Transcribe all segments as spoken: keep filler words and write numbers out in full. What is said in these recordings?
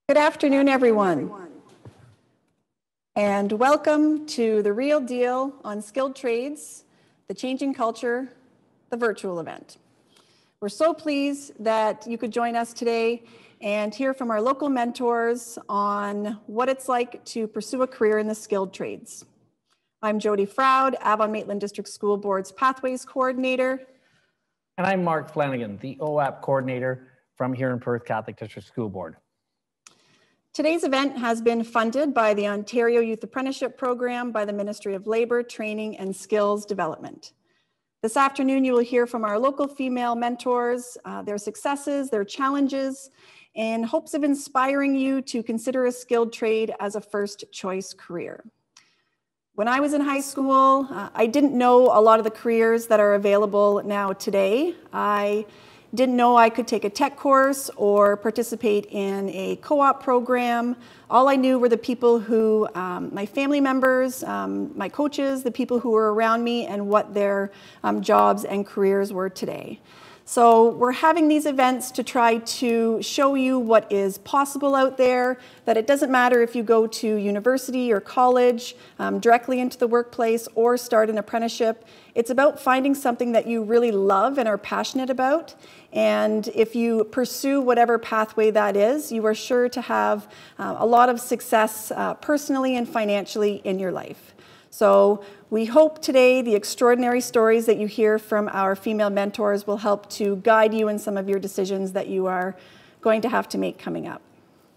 Good afternoon, everyone, and welcome to The Real Deal on Skilled Trades, the Changing Culture, the virtual event. We're so pleased that you could join us today and hear from our local mentors on what it's like to pursue a career in the skilled trades. I'm Jody Froud, Avon-Maitland District School Board's Pathways Coordinator. And I'm Mark Flanagan, the O A P Coordinator from here in Perth Catholic District School Board. Today's event has been funded by the Ontario Youth Apprenticeship Program by the Ministry of Labour, Training and Skills Development. This afternoon, you will hear from our local female mentors, uh, their successes, their challenges, in hopes of inspiring you to consider a skilled trade as a first choice career. When I was in high school, uh, I didn't know a lot of the careers that are available now today. I didn't know I could take a tech course or participate in a co-op program. All I knew were the people who, um, my family members, um, my coaches, the people who were around me and what their um, jobs and careers were today. So we're having these events to try to show you what is possible out there, that it doesn't matter if you go to university or college, um, directly into the workplace, or start an apprenticeship. It's about finding something that you really love and are passionate about. And if you pursue whatever pathway that is, you are sure to have uh, a lot of success uh, personally and financially in your life. So we hope today the extraordinary stories that you hear from our female mentors will help to guide you in some of your decisions that you are going to have to make coming up.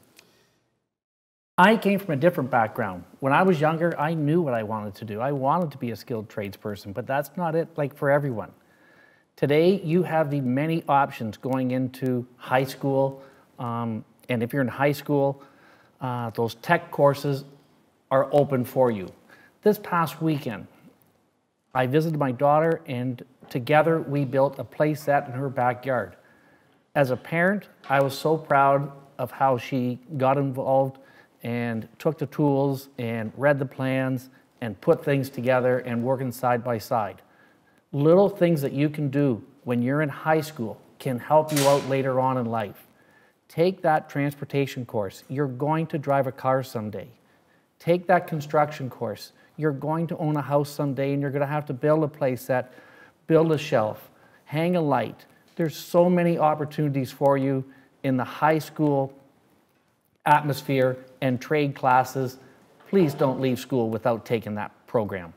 I came from a different background. When I was younger, I knew what I wanted to do. I wanted to be a skilled tradesperson, but that's not it like for everyone. Today, you have the many options going into high school, um, and if you're in high school, uh, those tech courses are open for you. This past weekend, I visited my daughter, and together we built a play set in her backyard. As a parent, I was so proud of how she got involved and took the tools and read the plans and put things together and working side by side. Little things that you can do when you're in high school can help you out later on in life. Take that transportation course. You're going to drive a car someday. Take that construction course. You're going to own a house someday, and you're going to have to build a play set, build a shelf, hang a light. There's so many opportunities for you in the high school atmosphere and trade classes. Please don't leave school without taking that program.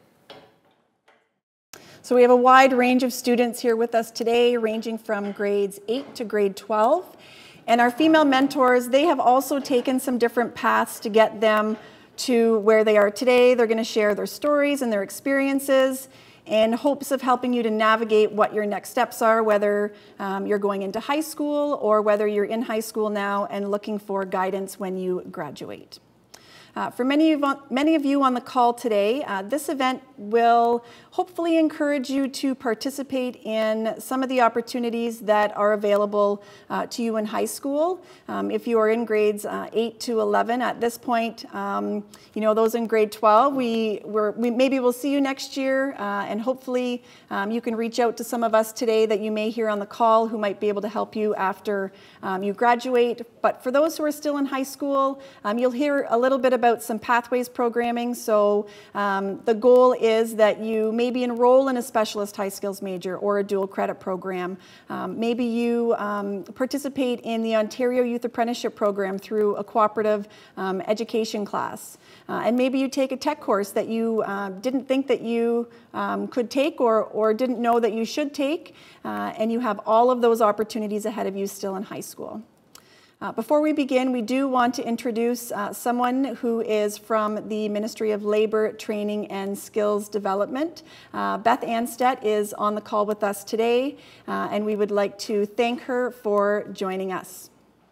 So we have a wide range of students here with us today, ranging from grades eight to grade twelve. And our female mentors, they have also taken some different paths to get them to where they are today. They're going to share their stories and their experiences in hopes of helping you to navigate what your next steps are, whether um, you're going into high school or whether you're in high school now and looking for guidance when you graduate. Uh, for many of, many of you on the call today, uh, this event will hopefully encourage you to participate in some of the opportunities that are available uh, to you in high school. Um, if you are in grades uh, eight to eleven at this point, um, you know, those in grade twelve, we, we're, we maybe we'll see you next year, uh, and hopefully um, you can reach out to some of us today that you may hear on the call who might be able to help you after um, you graduate. But for those who are still in high school, um, you'll hear a little bit about some Pathways programming. So um, the goal is that you maybe enroll in a specialist high skills major or a dual credit program. Um, maybe you um, participate in the Ontario Youth Apprenticeship Program through a cooperative um, education class. Uh, and maybe you take a tech course that you uh, didn't think that you um, could take or, or didn't know that you should take, uh, and you have all of those opportunities ahead of you still in high school. Uh, before we begin, we do want to introduce uh, someone who is from the Ministry of Labour, Training and Skills Development. Uh, Beth Anstedt is on the call with us today, uh, and we would like to thank her for joining us.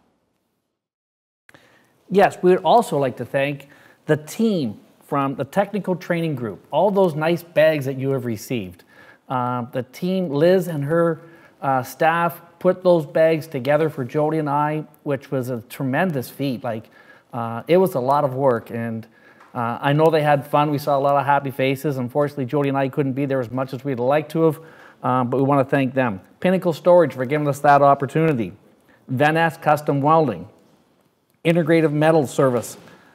Yes, we would also like to thank the team from the technical training group, all those nice bags that you have received. Uh, the team, Liz and her uh, staff, put those bags together for Jody and I, which was a tremendous feat. Like, uh, it was a lot of work, and uh, I know they had fun. We saw a lot of happy faces. Unfortunately, Jody and I couldn't be there as much as we'd like to have, um, but we want to thank them. Pinnacle Storage for giving us that opportunity. Van Ness Custom Welding. Integrative Metal Service,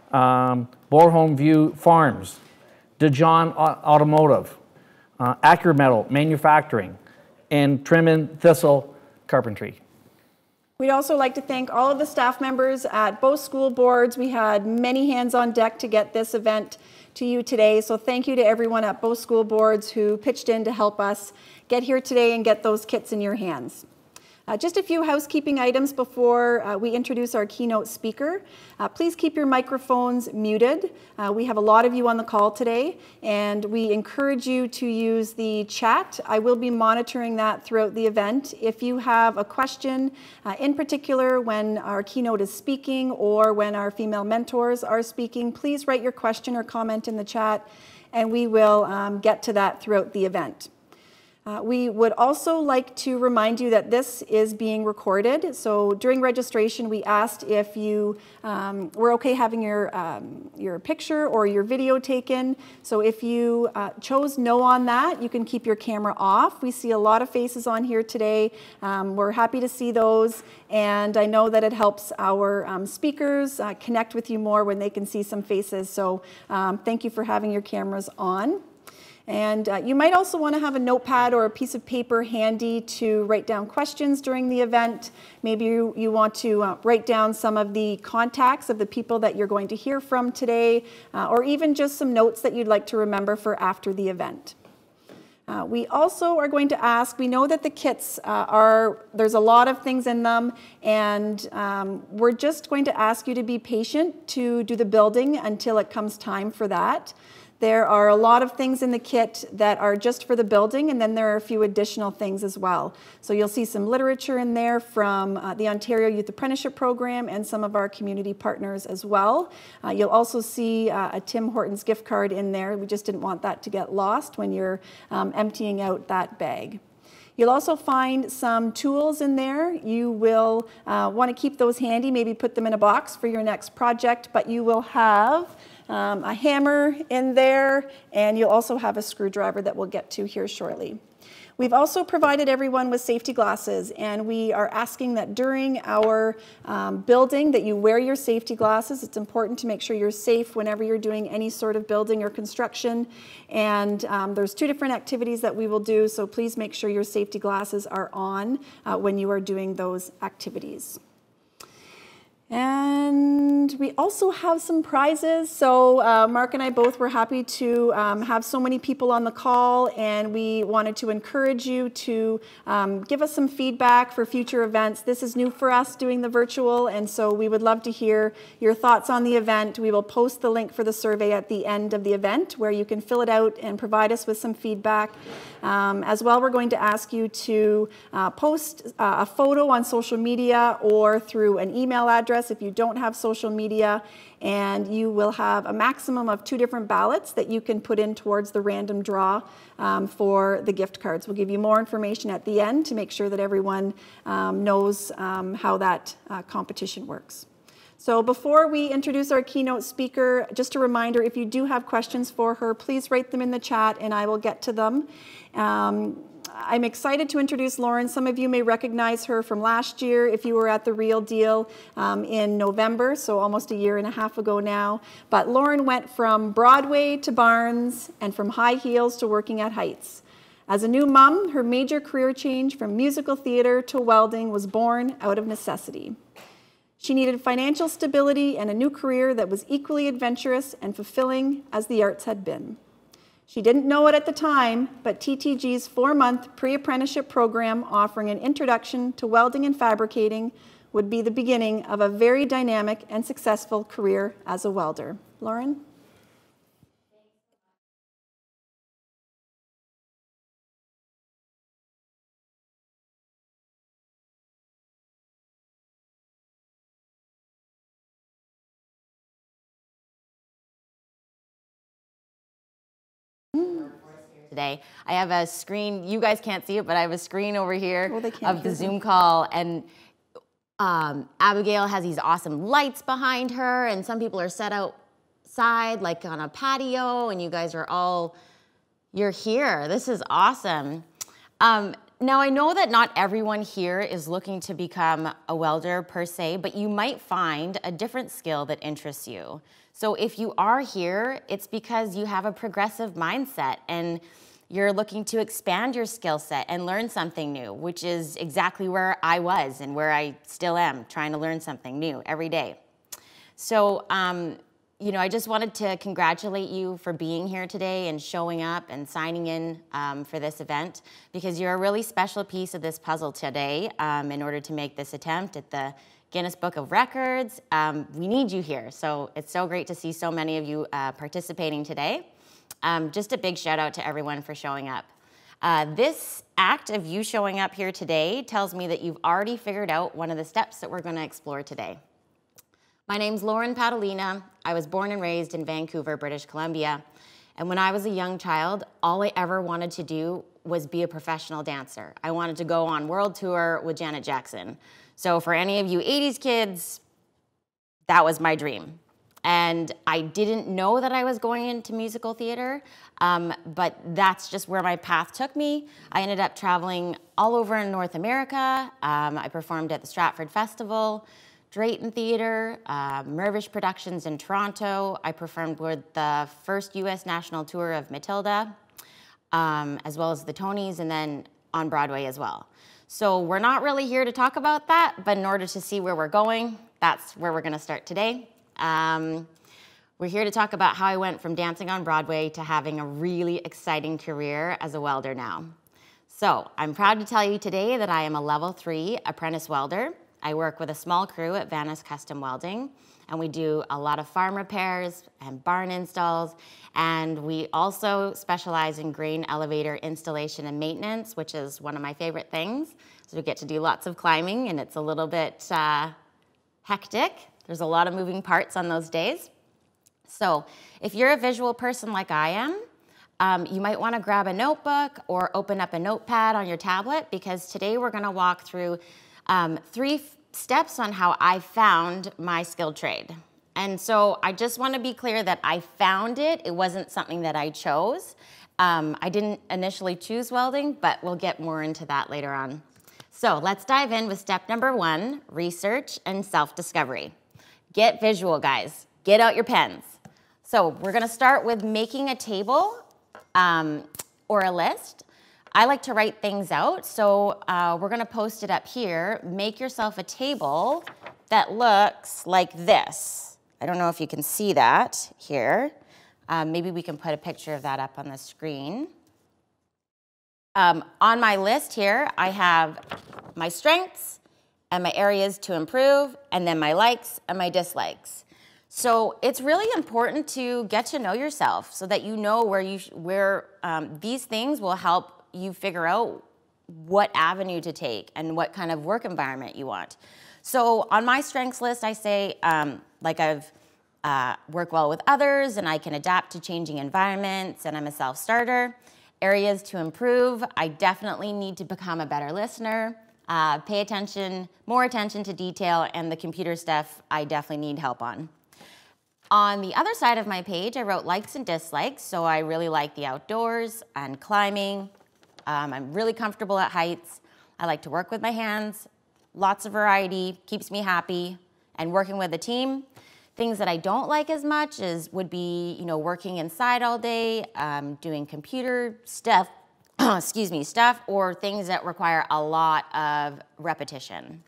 um, Borehome View Farms, DeJohn Automotive, uh, Accur Metal Manufacturing, and Trim and Thistle Carpentry. We'd also like to thank all of the staff members at both school boards. We had many hands on deck to get this event to you today. So thank you to everyone at both school boards who pitched in to help us get here today and get those kits in your hands. Uh, just a few housekeeping items before uh, we introduce our keynote speaker. Uh, please keep your microphones muted. Uh, we have a lot of you on the call today, and we encourage you to use the chat. I will be monitoring that throughout the event. If you have a question, uh, in particular when our keynote is speaking or when our female mentors are speaking, please write your question or comment in the chat, and we will um, get to that throughout the event. Uh, we would also like to remind you that this is being recorded. So during registration, we asked if you um, were okay having your, um, your picture or your video taken. So if you uh, chose no on that, you can keep your camera off. We see a lot of faces on here today. Um, we're happy to see those. And I know that it helps our um, speakers uh, connect with you more when they can see some faces. So um, thank you for having your cameras on. And uh, you might also want to have a notepad or a piece of paper handy to write down questions during the event. Maybe you, you want to uh, write down some of the contacts of the people that you're going to hear from today, uh, or even just some notes that you'd like to remember for after the event. Uh, we also are going to ask, we know that the kits uh, are, there's a lot of things in them, and um, we're just going to ask you to be patient to do the building until it comes time for that. There are a lot of things in the kit that are just for the building, and then there are a few additional things as well. So you'll see some literature in there from uh, the Ontario Youth Apprenticeship Program and some of our community partners as well. Uh, you'll also see uh, a Tim Hortons gift card in there. We just didn't want that to get lost when you're um, emptying out that bag. You'll also find some tools in there. You will uh, want to keep those handy, maybe put them in a box for your next project, but you will have Um, a hammer in there, and you'll also have a screwdriver that we'll get to here shortly. We've also provided everyone with safety glasses, and we are asking that during our um, building that you wear your safety glasses. It's important to make sure you're safe whenever you're doing any sort of building or construction, and um, there's two different activities that we will do, so please make sure your safety glasses are on uh, when you are doing those activities. And we also have some prizes. So uh, Mark and I both were happy to um, have so many people on the call, and we wanted to encourage you to um, give us some feedback for future events. This is new for us doing the virtual, and so we would love to hear your thoughts on the event. We will post the link for the survey at the end of the event where you can fill it out and provide us with some feedback. Um, as well, we're going to ask you to uh, post uh, a photo on social media or through an email address if you don't have social media, and you will have a maximum of two different ballots that you can put in towards the random draw um, for the gift cards. We'll give you more information at the end to make sure that everyone um, knows um, how that uh, competition works. So before we introduce our keynote speaker, just a reminder, if you do have questions for her, please write them in the chat and I will get to them. Um, I'm excited to introduce Lauren. Some of you may recognize her from last year if you were at the Real Deal um, in November, so almost a year and a half ago now. But Lauren went from Broadway to Barnes and from high heels to working at Heights. As a new mom, her major career change from musical theater to welding was born out of necessity. She needed financial stability and a new career that was equally adventurous and fulfilling as the arts had been. She didn't know it at the time, but T T G's four-month pre-apprenticeship program offering an introduction to welding and fabricating would be the beginning of a very dynamic and successful career as a welder. Lauren? Today. I have a screen, you guys can't see it, but I have a screen over here oh, of the Zoom call, and um, Abigail has these awesome lights behind her, and some people are set outside like on a patio, and you guys are all, you're here. This is awesome. Um, now I know that not everyone here is looking to become a welder per se, but you might find a different skill that interests you. So if you are here, it's because you have a progressive mindset and you're looking to expand your skill set and learn something new, which is exactly where I was and where I still am, trying to learn something new every day. So, um, you know, I just wanted to congratulate you for being here today and showing up and signing in um, for this event, because you're a really special piece of this puzzle today um, in order to make this attempt at the Guinness Book of Records. Um, we need you here, so it's so great to see so many of you uh, participating today. Um, just a big shout out to everyone for showing up. Uh, this act of you showing up here today tells me that you've already figured out one of the steps that we're going to explore today. My name's Lauren Padalina. I was born and raised in Vancouver, British Columbia. And when I was a young child, all I ever wanted to do was be a professional dancer. I wanted to go on world tour with Janet Jackson. So for any of you eighties kids, that was my dream. And I didn't know that I was going into musical theater, um, but that's just where my path took me. I ended up traveling all over in North America. Um, I performed at the Stratford Festival, Drayton Theatre, uh, Mirvish Productions in Toronto. I performed with the first U S national tour of Matilda, um, as well as the Tonys, and then on Broadway as well. So we're not really here to talk about that, but in order to see where we're going, that's where we're gonna start today. Um, we're here to talk about how I went from dancing on Broadway to having a really exciting career as a welder now. So I'm proud to tell you today that I am a level three apprentice welder. I work with a small crew at Vanis Custom Welding, and we do a lot of farm repairs and barn installs, and we also specialize in grain elevator installation and maintenance, which is one of my favorite things. So we get to do lots of climbing, and it's a little bit uh, hectic. There's a lot of moving parts on those days. So if you're a visual person like I am, um, you might want to grab a notebook or open up a notepad on your tablet, because today we're going to walk through Um, three steps on how I found my skilled trade. And so I just want to be clear that I found it. It wasn't something that I chose. Um, I didn't initially choose welding, but we'll get more into that later on. So let's dive in with step number one, research and self-discovery. Get visual, guys. Get out your pens. So we're going to start with making a table um, or a list. I like to write things out, so uh, we're gonna post it up here. Make yourself a table that looks like this. I don't know if you can see that here. Um, maybe we can put a picture of that up on the screen. Um, on my list here, I have my strengths and my areas to improve, and then my likes and my dislikes. So it's really important to get to know yourself so that you know where, you where um, these things will help you figure out what avenue to take and what kind of work environment you want. So on my strengths list, I say, um, like I've uh, worked well with others and I can adapt to changing environments and I'm a self-starter. Areas to improve, I definitely need to become a better listener, uh, pay attention, more attention to detail, and the computer stuff I definitely need help on. On the other side of my page, I wrote likes and dislikes. So I really like the outdoors and climbing. Um, I'm really comfortable at heights. I like to work with my hands. Lots of variety, keeps me happy. And working with a team. Things that I don't like as much is would be, you know, working inside all day, um, doing computer stuff, excuse me, stuff, or things that require a lot of repetition.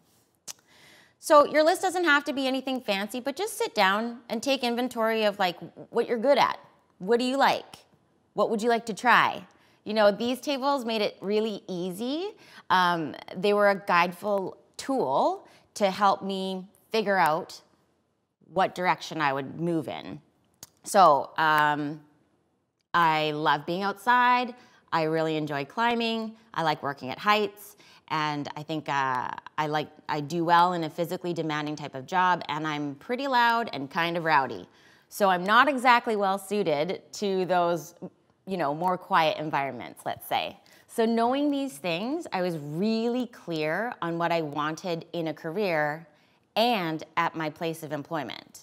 So your list doesn't have to be anything fancy, but just sit down and take inventory of like what you're good at. What do you like? What would you like to try? You know, these tables made it really easy. Um, they were a guideful tool to help me figure out what direction I would move in. So um, I love being outside. I really enjoy climbing. I like working at heights. And I think uh, I like I do well in a physically demanding type of job, and I'm pretty loud and kind of rowdy. So I'm not exactly well suited to those, you know, more quiet environments, let's say. So knowing these things, I was really clear on what I wanted in a career and at my place of employment.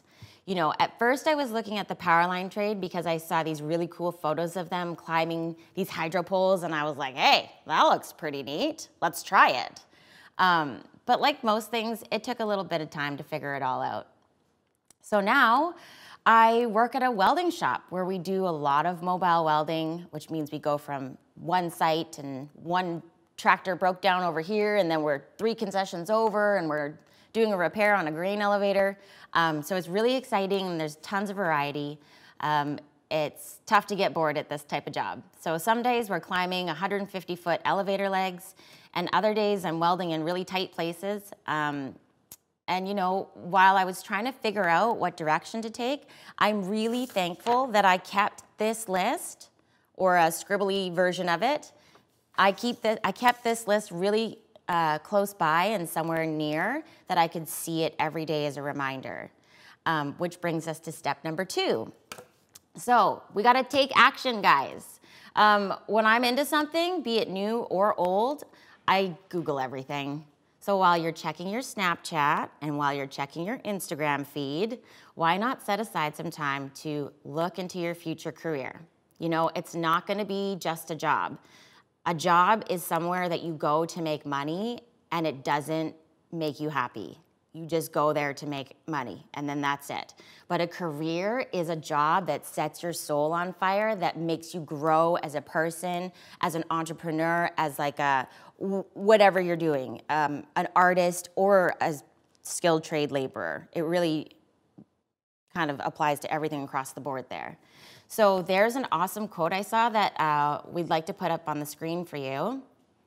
You know, at first I was looking at the Powerline trade because I saw these really cool photos of them climbing these hydro poles, and I was like, hey, that looks pretty neat. Let's try it. Um, but like most things, it took a little bit of time to figure it all out. So now I work at a welding shop where we do a lot of mobile welding, which means we go from one site and one tractor broke down over here, and then we're three concessions over, and we're doing a repair on a grain elevator. Um, so it's really exciting, and there's tons of variety. Um, it's tough to get bored at this type of job. So some days we're climbing one hundred fifty foot elevator legs, and other days I'm welding in really tight places. Um, and you know, while I was trying to figure out what direction to take, I'm really thankful that I kept this list, or a scribbly version of it. I, keep the, I kept this list really uh, close by and somewhere near that I could see it every day as a reminder, um, which brings us to step number two. So we gotta take action, guys. Um, when I'm into something, be it new or old, I Google everything. So while you're checking your Snapchat and while you're checking your Instagram feed, why not set aside some time to look into your future career? You know, it's not gonna be just a job. A job is somewhere that you go to make money, and it doesn't make you happy. You just go there to make money, and then that's it. But a career is a job that sets your soul on fire, that makes you grow as a person, as an entrepreneur, as like a, whatever you're doing, um, an artist or a skilled trade laborer. It really kind of applies to everything across the board there. So there's an awesome quote I saw that uh, we'd like to put up on the screen for you.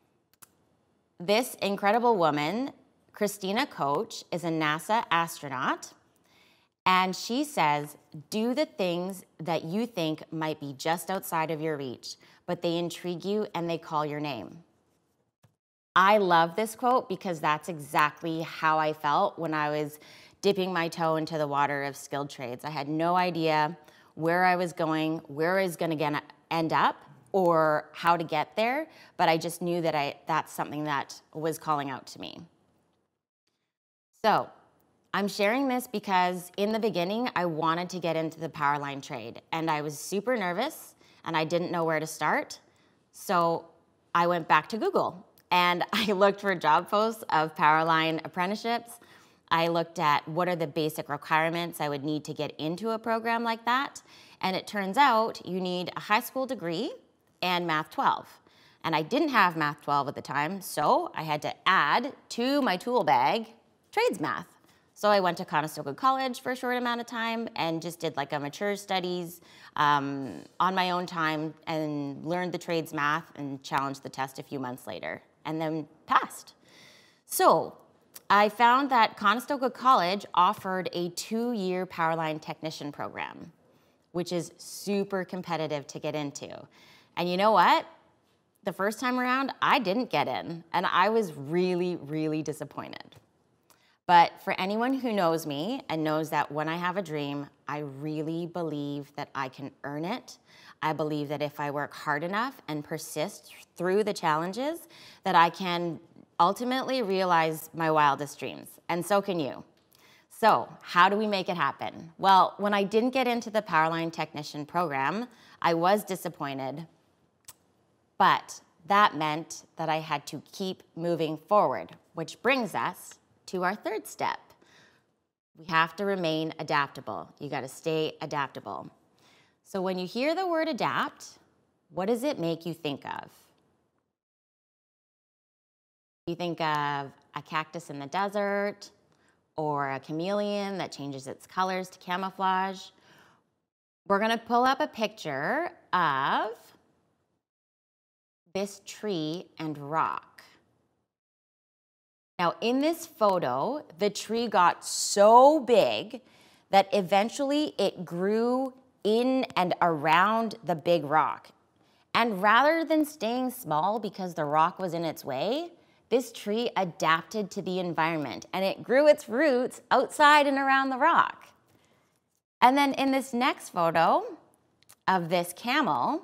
This incredible woman, Christina Koch, is a NASA astronaut, and she says, do the things that you think might be just outside of your reach, but they intrigue you and they call your name. I love this quote because that's exactly how I felt when I was dipping my toe into the water of skilled trades. I had no idea where I was going, where I was gonna end up, or how to get there, but I just knew that I, that's something that was calling out to me. So I'm sharing this because in the beginning, I wanted to get into the Powerline trade, and I was super nervous, and I didn't know where to start. So I went back to Google, and I looked for job posts of Powerline apprenticeships. I looked at what are the basic requirements I would need to get into a program like that. And it turns out you need a high school degree and Math twelve. And I didn't have Math twelve at the time, so I had to add to my tool bag trades math. So I went to Conestoga College for a short amount of time and just did like a mature studies um, on my own time and learned the trades math and challenged the test a few months later and then passed. So I found that Conestoga College offered a two-year Powerline technician program, which is super competitive to get into. And you know what? The first time around, I didn't get in, and I was really, really disappointed. But for anyone who knows me and knows that when I have a dream, I really believe that I can earn it. I believe that if I work hard enough and persist through the challenges, that I can ultimately realize my wildest dreams, and so can you. So how do we make it happen? Well, when I didn't get into the Powerline technician program, I was disappointed, but that meant that I had to keep moving forward, which brings us to our third step. We have to remain adaptable. You gotta stay adaptable. So when you hear the word adapt, what does it make you think of? You think of a cactus in the desert, or a chameleon that changes its colors to camouflage. We're gonna pull up a picture of this tree and rock. Now in this photo, the tree got so big that eventually it grew in and around the big rock. And rather than staying small because the rock was in its way, this tree adapted to the environment and it grew its roots outside and around the rock. And then in this next photo of this camel,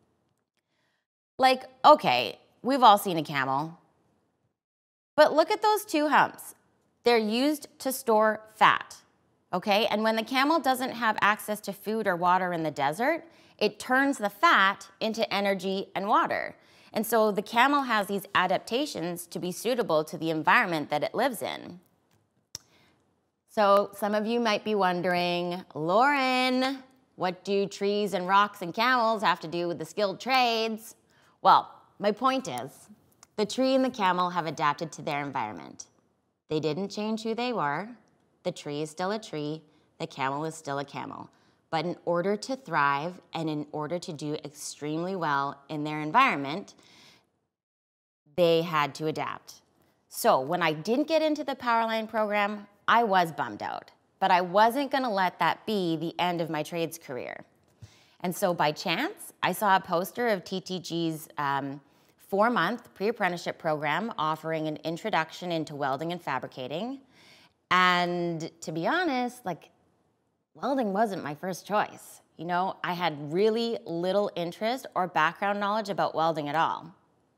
like, okay, we've all seen a camel, but look at those two humps. They're used to store fat, okay? And when the camel doesn't have access to food or water in the desert, it turns the fat into energy and water. And so the camel has these adaptations to be suitable to the environment that it lives in. So some of you might be wondering, Lauren, what do trees and rocks and camels have to do with the skilled trades? Well, my point is, the tree and the camel have adapted to their environment. They didn't change who they were. The tree is still a tree. The camel is still a camel. But in order to thrive and in order to do extremely well in their environment, they had to adapt. So when I didn't get into the Powerline program, I was bummed out, but I wasn't gonna let that be the end of my trades career. And so by chance, I saw a poster of T T G's um, four-month pre-apprenticeship program offering an introduction into welding and fabricating. And to be honest, like, welding wasn't my first choice. You know, I had really little interest or background knowledge about welding at all.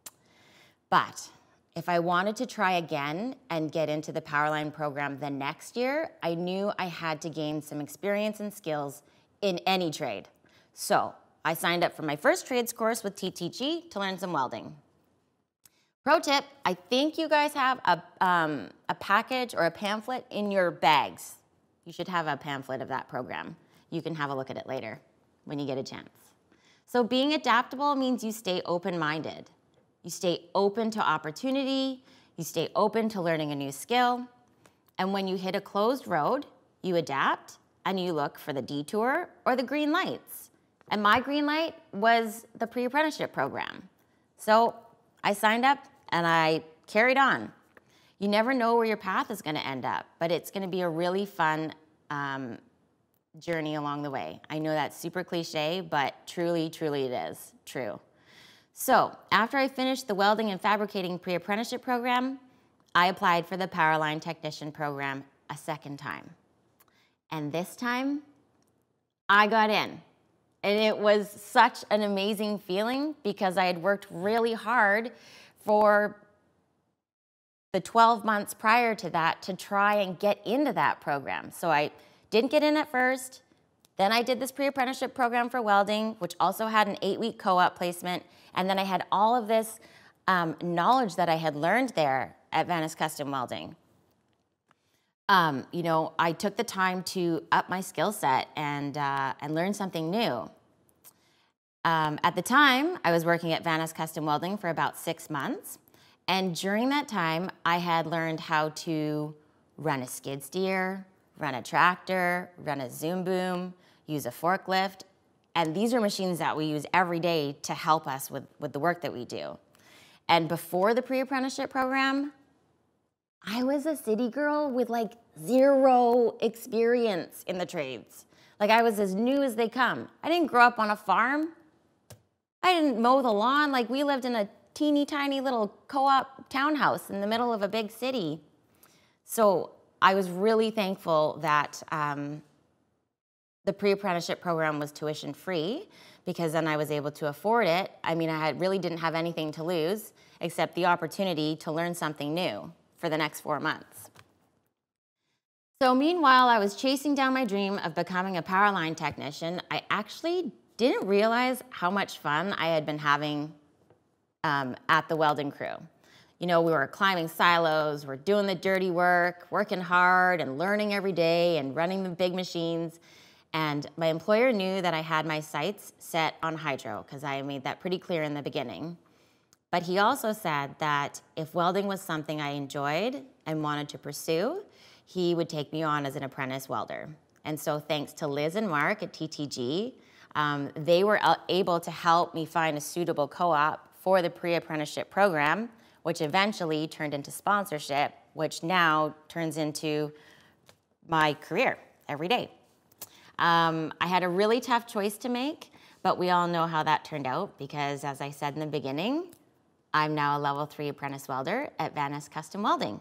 But if I wanted to try again and get into the Powerline program the next year, I knew I had to gain some experience and skills in any trade. So I signed up for my first trades course with T T G to learn some welding. Pro tip, I think you guys have a, um, a package or a pamphlet in your bags. You should have a pamphlet of that program. You can have a look at it later when you get a chance. So being adaptable means you stay open-minded. You stay open to opportunity, you stay open to learning a new skill, and when you hit a closed road, you adapt and you look for the detour or the green lights. And my green light was the pre-apprenticeship program. So I signed up and I carried on. You never know where your path is gonna end up, but it's gonna be a really fun um, journey along the way. I know that's super cliche, but truly, truly it is true. So after I finished the welding and fabricating pre-apprenticeship program, I applied for the Powerline technician program a second time. And this time, I got in. And it was such an amazing feeling because I had worked really hard for the twelve months prior to that to try and get into that program. So I didn't get in at first. Then I did this pre-apprenticeship program for welding, which also had an eight-week co-op placement. And then I had all of this um, knowledge that I had learned there at Vanis Custom Welding. Um, you know, I took the time to up my skill set and, uh, and learn something new. Um, at the time, I was working at Vanis Custom Welding for about six months. And during that time, I had learned how to run a skid steer, run a tractor, run a zoom boom, use a forklift. And these are machines that we use every day to help us with, with the work that we do. And before the pre-apprenticeship program, I was a city girl with like zero experience in the trades. Like I was as new as they come. I didn't grow up on a farm. I didn't mow the lawn. Like we lived in a teeny tiny little co-op townhouse in the middle of a big city. So I was really thankful that um, the pre-apprenticeship program was tuition free because then I was able to afford it. I mean, I had, really didn't have anything to lose except the opportunity to learn something new for the next four months. So meanwhile, I was chasing down my dream of becoming a Powerline technician. I actually didn't realize how much fun I had been having um, at the welding crew. You know, we were climbing silos, we're doing the dirty work, working hard and learning every day and running the big machines. And my employer knew that I had my sights set on hydro because I made that pretty clear in the beginning. But he also said that if welding was something I enjoyed and wanted to pursue, he would take me on as an apprentice welder. And so thanks to Liz and Mark at T T G, um, they were able to help me find a suitable co-op for the pre-apprenticeship program, which eventually turned into sponsorship, which now turns into my career every day. Um, I had a really tough choice to make, but we all know how that turned out because, as I said in the beginning, I'm now a level three apprentice welder at Vanis Custom Welding.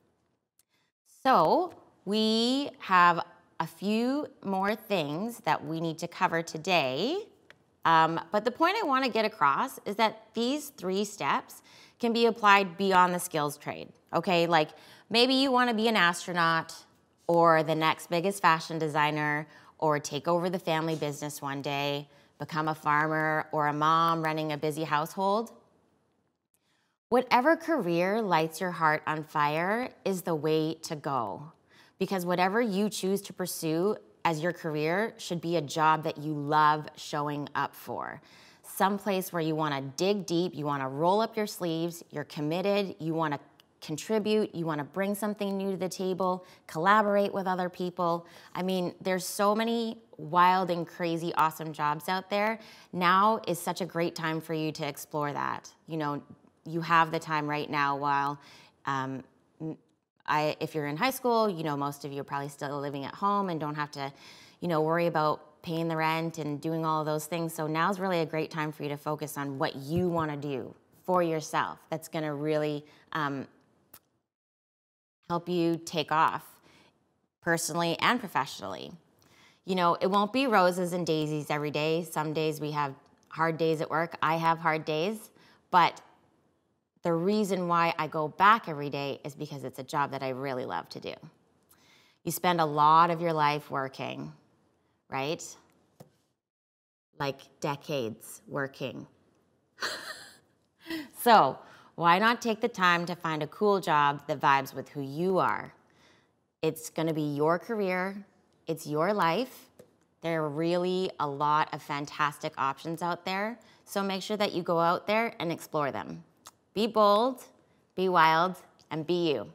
So we have a few more things that we need to cover today. Um, but the point I want to get across is that these three steps can be applied beyond the skills trade, okay? Like maybe you want to be an astronaut, or the next biggest fashion designer, or take over the family business one day, become a farmer or a mom running a busy household. Whatever career lights your heart on fire is the way to go, because whatever you choose to pursue as your career should be a job that you love showing up for. Someplace where you wanna dig deep, you wanna roll up your sleeves, you're committed, you wanna contribute, you wanna bring something new to the table, collaborate with other people. I mean, there's so many wild and crazy awesome jobs out there. Now is such a great time for you to explore that. You know, you have the time right now while, um, I, if you're in high school, you know, most of you are probably still living at home and don't have to, you know, worry about paying the rent and doing all of those things. So now's really a great time for you to focus on what you wanna do for yourself. That's gonna really um, help you take off personally and professionally. You know, it won't be roses and daisies every day. Some days we have hard days at work. I have hard days, but the reason why I go back every day is because it's a job that I really love to do. You spend a lot of your life working, right? Like decades working. So why not take the time to find a cool job that vibes with who you are? It's gonna be your career, it's your life. There are really a lot of fantastic options out there, so make sure that you go out there and explore them. Be bold, be wild, and be you.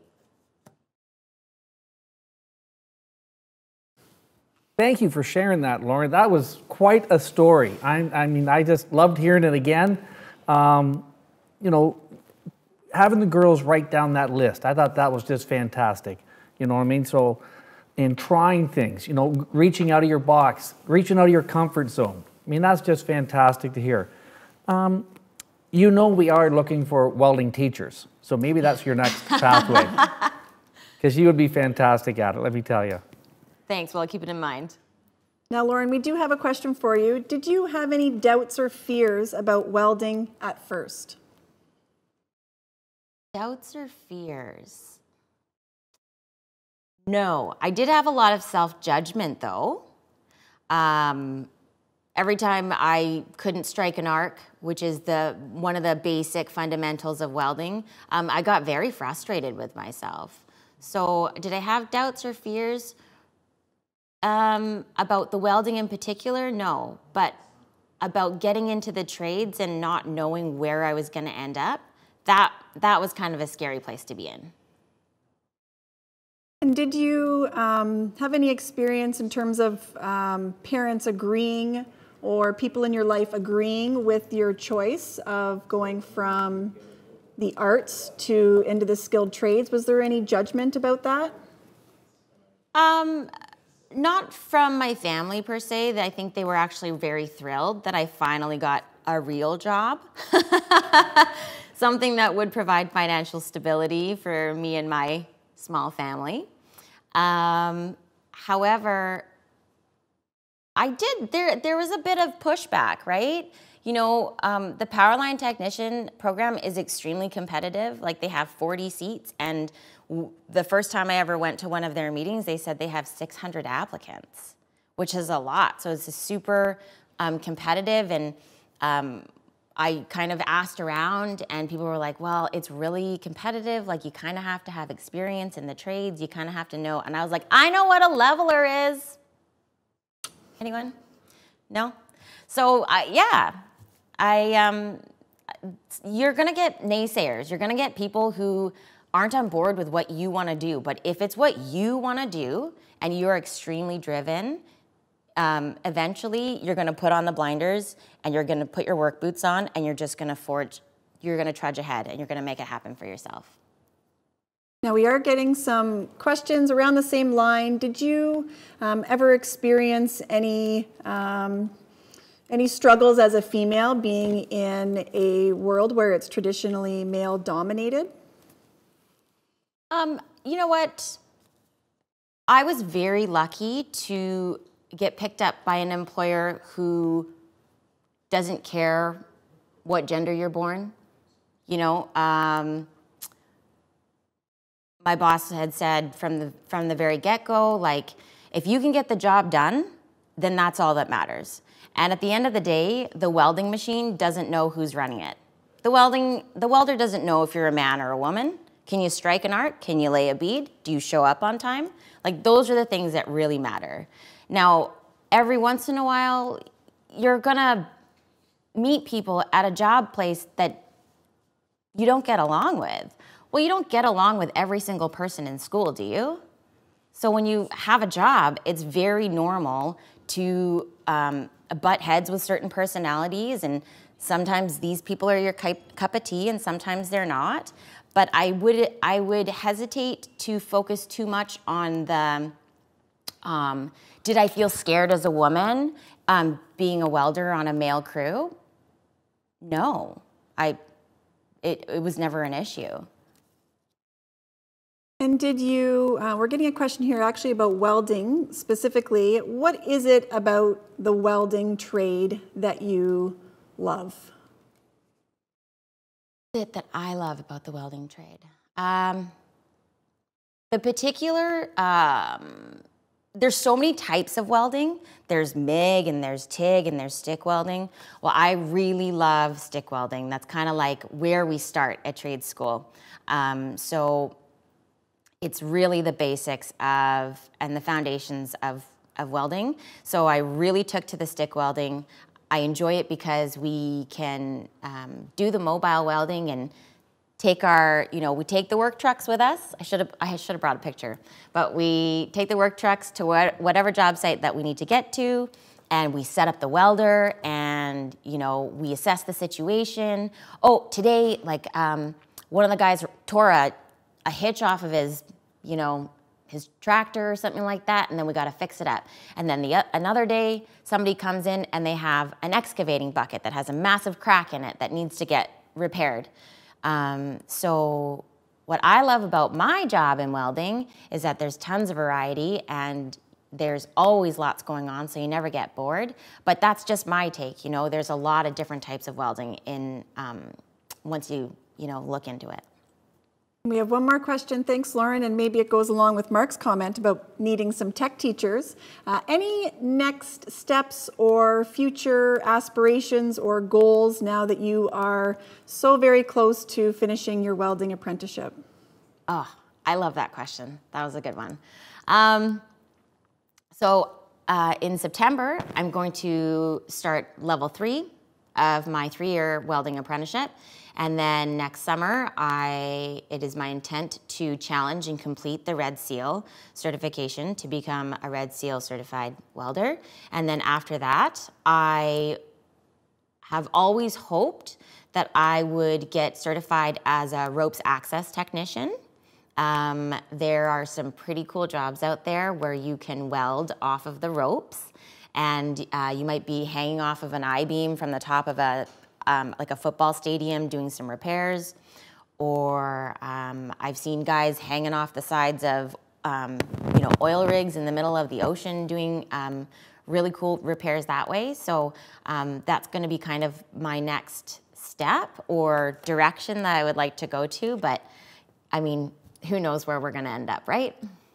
Thank you for sharing that, Lauren. That was quite a story. I, I mean, I just loved hearing it again. Um, you know, having the girls write down that list, I thought that was just fantastic. You know what I mean? So, in trying things, you know, reaching out of your box, reaching out of your comfort zone. I mean, that's just fantastic to hear. Um, you know we are looking for welding teachers, so maybe that's your next pathway. Because you would be fantastic at it, let me tell you. Thanks, well, I'll keep it in mind. Now, Lauren, we do have a question for you. Did you have any doubts or fears about welding at first? Doubts or fears? No, I did have a lot of self-judgment though. Um, every time I couldn't strike an arc, which is the one of the basic fundamentals of welding, um, I got very frustrated with myself. So did I have doubts or fears? Um, about the welding in particular, no, but about getting into the trades and not knowing where I was gonna end up, that, that was kind of a scary place to be in. And did you um, have any experience in terms of um, parents agreeing or people in your life agreeing with your choice of going from the arts to into the skilled trades? Was there any judgment about that? Um, not from my family per se. I think they were actually very thrilled that I finally got a real job. Something that would provide financial stability for me and my small family. Um, however, I did, there, there was a bit of pushback, right? You know, um, the Powerline Technician program is extremely competitive. Like, they have forty seats, and w the first time I ever went to one of their meetings, they said they have six hundred applicants, which is a lot. So it's a super um, competitive, and um, I kind of asked around, and people were like, well, it's really competitive. Like, you kind of have to have experience in the trades. You kind of have to know. And I was like, I know what a leveler is. Anyone? No? So, uh, yeah, I, um, you're going to get naysayers. You're going to get people who aren't on board with what you want to do. But if it's what you want to do and you're extremely driven, Um, eventually you're going to put on the blinders and you're going to put your work boots on and you're just going to forge, you're going to trudge ahead and you're going to make it happen for yourself. Now, we are getting some questions around the same line. Did you um, ever experience any, um, any struggles as a female being in a world where it's traditionally male dominated? Um, you know what? I was very lucky to get picked up by an employer who doesn't care what gender you're born. You know, um, my boss had said from the, from the very get-go, like, if you can get the job done, then that's all that matters. And at the end of the day, the welding machine doesn't know who's running it. The welding, the welder doesn't know if you're a man or a woman. Can you strike an arc? Can you lay a bead? Do you show up on time? Like, those are the things that really matter. Now, every once in a while, you're gonna meet people at a job place that you don't get along with. Well, you don't get along with every single person in school, do you? So when you have a job, it's very normal to um, butt heads with certain personalities, and sometimes these people are your cup of tea and sometimes they're not. But I would, I would hesitate to focus too much on the, um, did I feel scared as a woman um, being a welder on a male crew? No, I, it, it was never an issue. And did you, uh, we're getting a question here actually about welding specifically. What is it about the welding trade that you love? What is it that I love about the welding trade? Um, the particular, um, there's so many types of welding. There's M I G and there's T I G and there's stick welding. Well, I really love stick welding. That's kind of like where we start at trade school. Um, so it's really the basics of and the foundations of, of welding. So I really took to the stick welding. I enjoy it because we can um, do the mobile welding and take our, you know, we take the work trucks with us. I should have, I should have brought a picture, but we take the work trucks to wh whatever job site that we need to get to, and we set up the welder, and you know, we assess the situation. Oh, today, like um, one of the guys tore a, a hitch off of his, you know, his tractor or something like that, and then we got to fix it up. And then the another day, somebody comes in and they have an excavating bucket that has a massive crack in it that needs to get repaired. Um, so what I love about my job in welding is that there's tons of variety and there's always lots going on, so you never get bored. But that's just my take. You know, there's a lot of different types of welding in um, once you you know look into it. We have one more question. Thanks, Lauren, and maybe it goes along with Mark's comment about needing some tech teachers. Uh, any next steps or future aspirations or goals now that you are so very close to finishing your welding apprenticeship? Oh, I love that question. That was a good one. Um, so uh, in September, I'm going to start level three of my three-year welding apprenticeship. And then next summer, I, it is my intent to challenge and complete the Red Seal certification to become a Red Seal certified welder. And then after that, I have always hoped that I would get certified as a ropes access technician. Um, there are some pretty cool jobs out there where you can weld off of the ropes, and uh, you might be hanging off of an I-beam from the top of a Um, like a football stadium doing some repairs, or um, I've seen guys hanging off the sides of um, you know, oil rigs in the middle of the ocean doing um, really cool repairs that way. So um, that's going to be kind of my next step or direction that I would like to go to, but I mean, who knows where we're going to end up, right?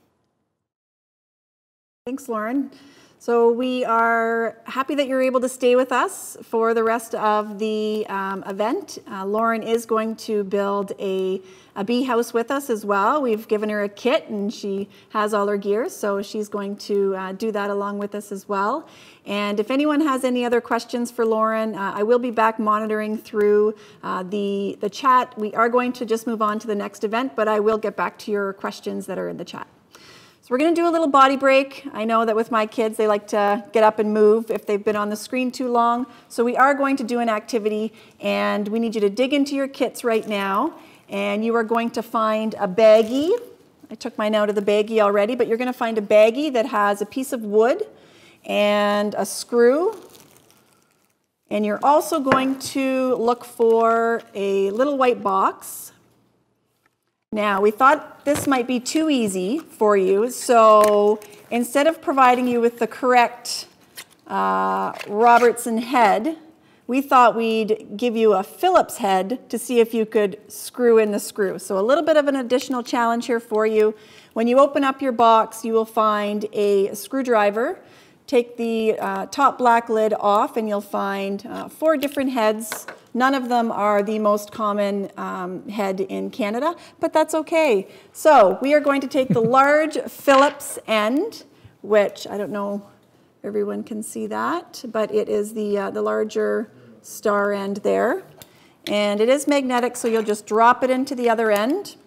Thanks, Lauren. So we are happy that you're able to stay with us for the rest of the um, event. Uh, Lauren is going to build a, a bee house with us as well. We've given her a kit and she has all her gear, so she's going to uh, do that along with us as well. And if anyone has any other questions for Lauren, uh, I will be back monitoring through uh, the, the chat. We are going to just move on to the next event, but I will get back to your questions that are in the chat. So we're going to do a little body break. I know that with my kids, they like to get up and move if they've been on the screen too long. So we are going to do an activity, and we need you to dig into your kits right now, and you are going to find a baggie. I took mine out of the baggie already, but you're going to find a baggie that has a piece of wood and a screw. And you're also going to look for a little white box. Now, we thought this might be too easy for you, so instead of providing you with the correct uh, Robertson head, we thought we'd give you a Phillips head to see if you could screw in the screw. So a little bit of an additional challenge here for you. When you open up your box, you will find a screwdriver. Take the uh, top black lid off and you'll find uh, four different heads. None of them are the most common um, head in Canada, but that's okay. So we are going to take the large Phillips end, which I don't know if everyone can see that, but it is the, uh, the larger star end there. And it is magnetic, so you'll just drop it into the other end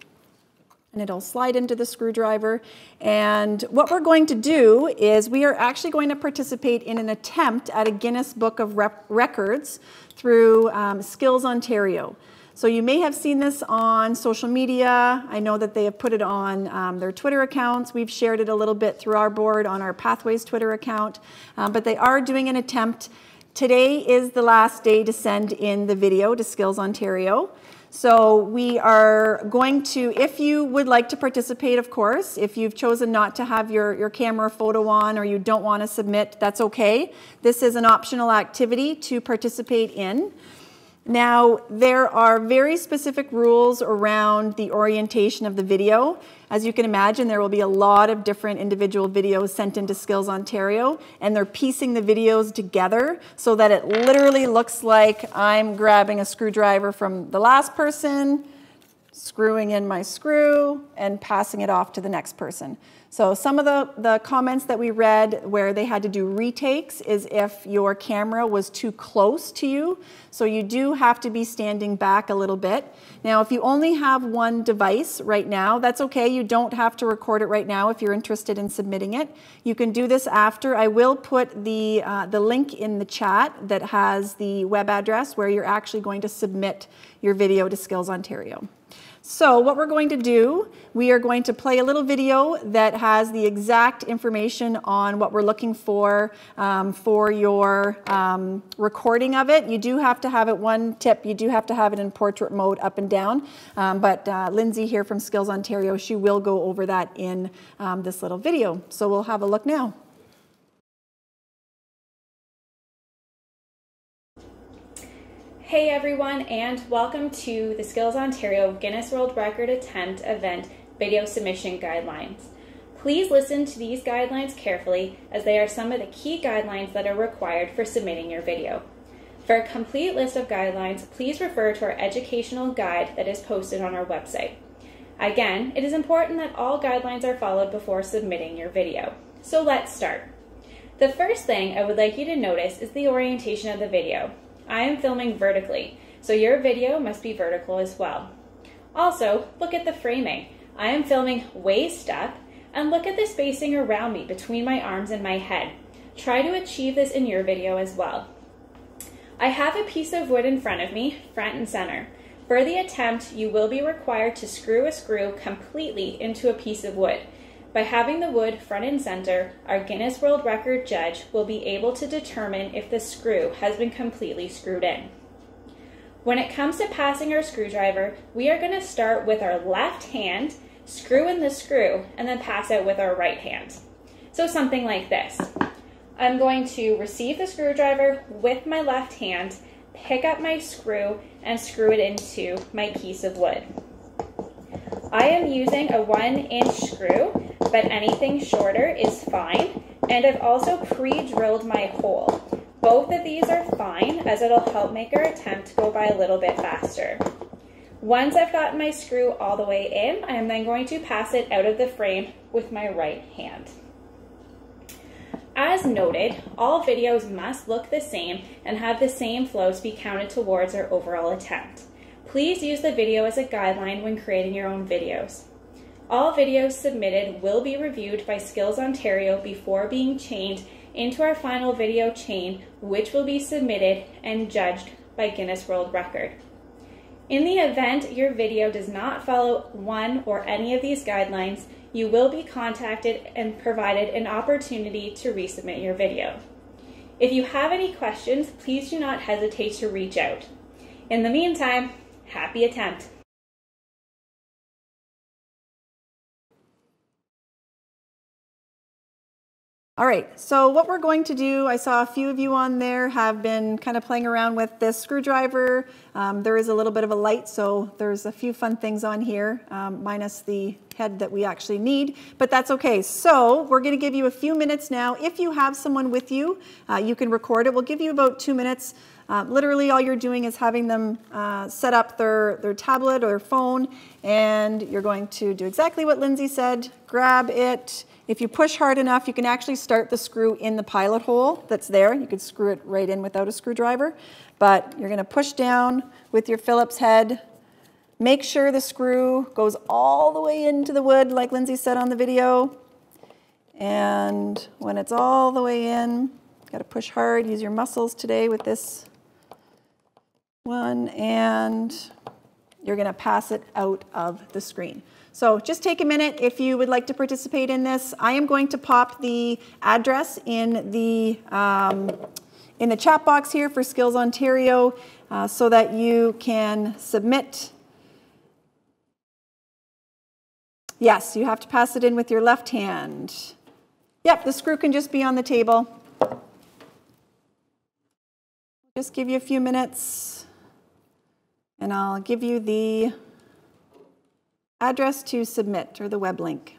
and it'll slide into the screwdriver. And what we're going to do is we are actually going to participate in an attempt at a Guinness Book of Rep Records through um, Skills Ontario. So you may have seen this on social media. I know that they have put it on um, their Twitter accounts. We've shared it a little bit through our board on our Pathways Twitter account, um, but they are doing an attempt. Today is the last day to send in the video to Skills Ontario. So we are going to, if you would like to participate, of course, if you've chosen not to have your, your camera photo on or you don't want to submit, that's okay. This is an optional activity to participate in. Now, there are very specific rules around the orientation of the video. As you can imagine, there will be a lot of different individual videos sent into Skills Ontario, and they're piecing the videos together so that it literally looks like I'm grabbing a screwdriver from the last person, screwing in my screw, and passing it off to the next person. So some of the, the comments that we read where they had to do retakes is if your camera was too close to you. So you do have to be standing back a little bit. Now, if you only have one device right now, that's okay. You don't have to record it right now if you're interested in submitting it. You can do this after. I will put the, uh, the link in the chat that has the web address where you're actually going to submit your video to Skills Ontario. So what we're going to do, we are going to play a little video that has the exact information on what we're looking for um, for your um, recording of it. You do have to have it, one tip, you do have to have it in portrait mode up and down, um, but uh, Lindsay here from Skills Ontario, she will go over that in um, this little video. So we'll have a look now. Hey everyone, and welcome to the Skills Ontario Guinness World Record Attempt event video submission guidelines. Please listen to these guidelines carefully as they are some of the key guidelines that are required for submitting your video. For a complete list of guidelines, please refer to our educational guide that is posted on our website. Again, it is important that all guidelines are followed before submitting your video. So let's start. The first thing I would like you to notice is the orientation of the video. I am filming vertically, so your video must be vertical as well. Also, look at the framing. I am filming waist up, and look at the spacing around me between my arms and my head. Try to achieve this in your video as well. I have a piece of wood in front of me, front and center. For the attempt, you will be required to screw a screw completely into a piece of wood. By having the wood front and center, our Guinness World Record judge will be able to determine if the screw has been completely screwed in. When it comes to passing our screwdriver, we are going to start with our left hand, screw in the screw, and then pass out with our right hand. So something like this. I'm going to receive the screwdriver with my left hand, pick up my screw, and screw it into my piece of wood. I am using a one inch screw, but anything shorter is fine, and I've also pre-drilled my hole. Both of these are fine as it'll help make our attempt go by a little bit faster. Once I've gotten my screw all the way in, I am then going to pass it out of the frame with my right hand. As noted, all videos must look the same and have the same flow to be counted towards our overall attempt. Please use the video as a guideline when creating your own videos. All videos submitted will be reviewed by Skills Ontario before being chained into our final video chain, which will be submitted and judged by Guinness World Record. In the event your video does not follow one or any of these guidelines, you will be contacted and provided an opportunity to resubmit your video. If you have any questions, please do not hesitate to reach out. In the meantime, happy attempt! All right, so what we're going to do, I saw a few of you on there have been kind of playing around with this screwdriver. Um, there is a little bit of a light, so there's a few fun things on here, um, minus the head that we actually need, but that's okay. So we're gonna give you a few minutes now. If you have someone with you, uh, you can record it. We'll give you about two minutes. Uh, literally all you're doing is having them uh, set up their, their tablet or their phone, and you're going to do exactly what Lindsay said, grab it. If you push hard enough, you can actually start the screw in the pilot hole that's there. You could screw it right in without a screwdriver, but you're gonna push down with your Phillips head. Make sure the screw goes all the way into the wood, like Lindsay said on the video. And when it's all the way in, gotta push hard, use your muscles today with this one, and you're gonna pass it out of the screen. So just take a minute if you would like to participate in this. I am going to pop the address in the, um, in the chat box here for Skills Ontario uh, so that you can submit. Yes, you have to pass it in with your left hand. Yep, the screw can just be on the table. Just give you a few minutes and I'll give you the address to submit, or the web link.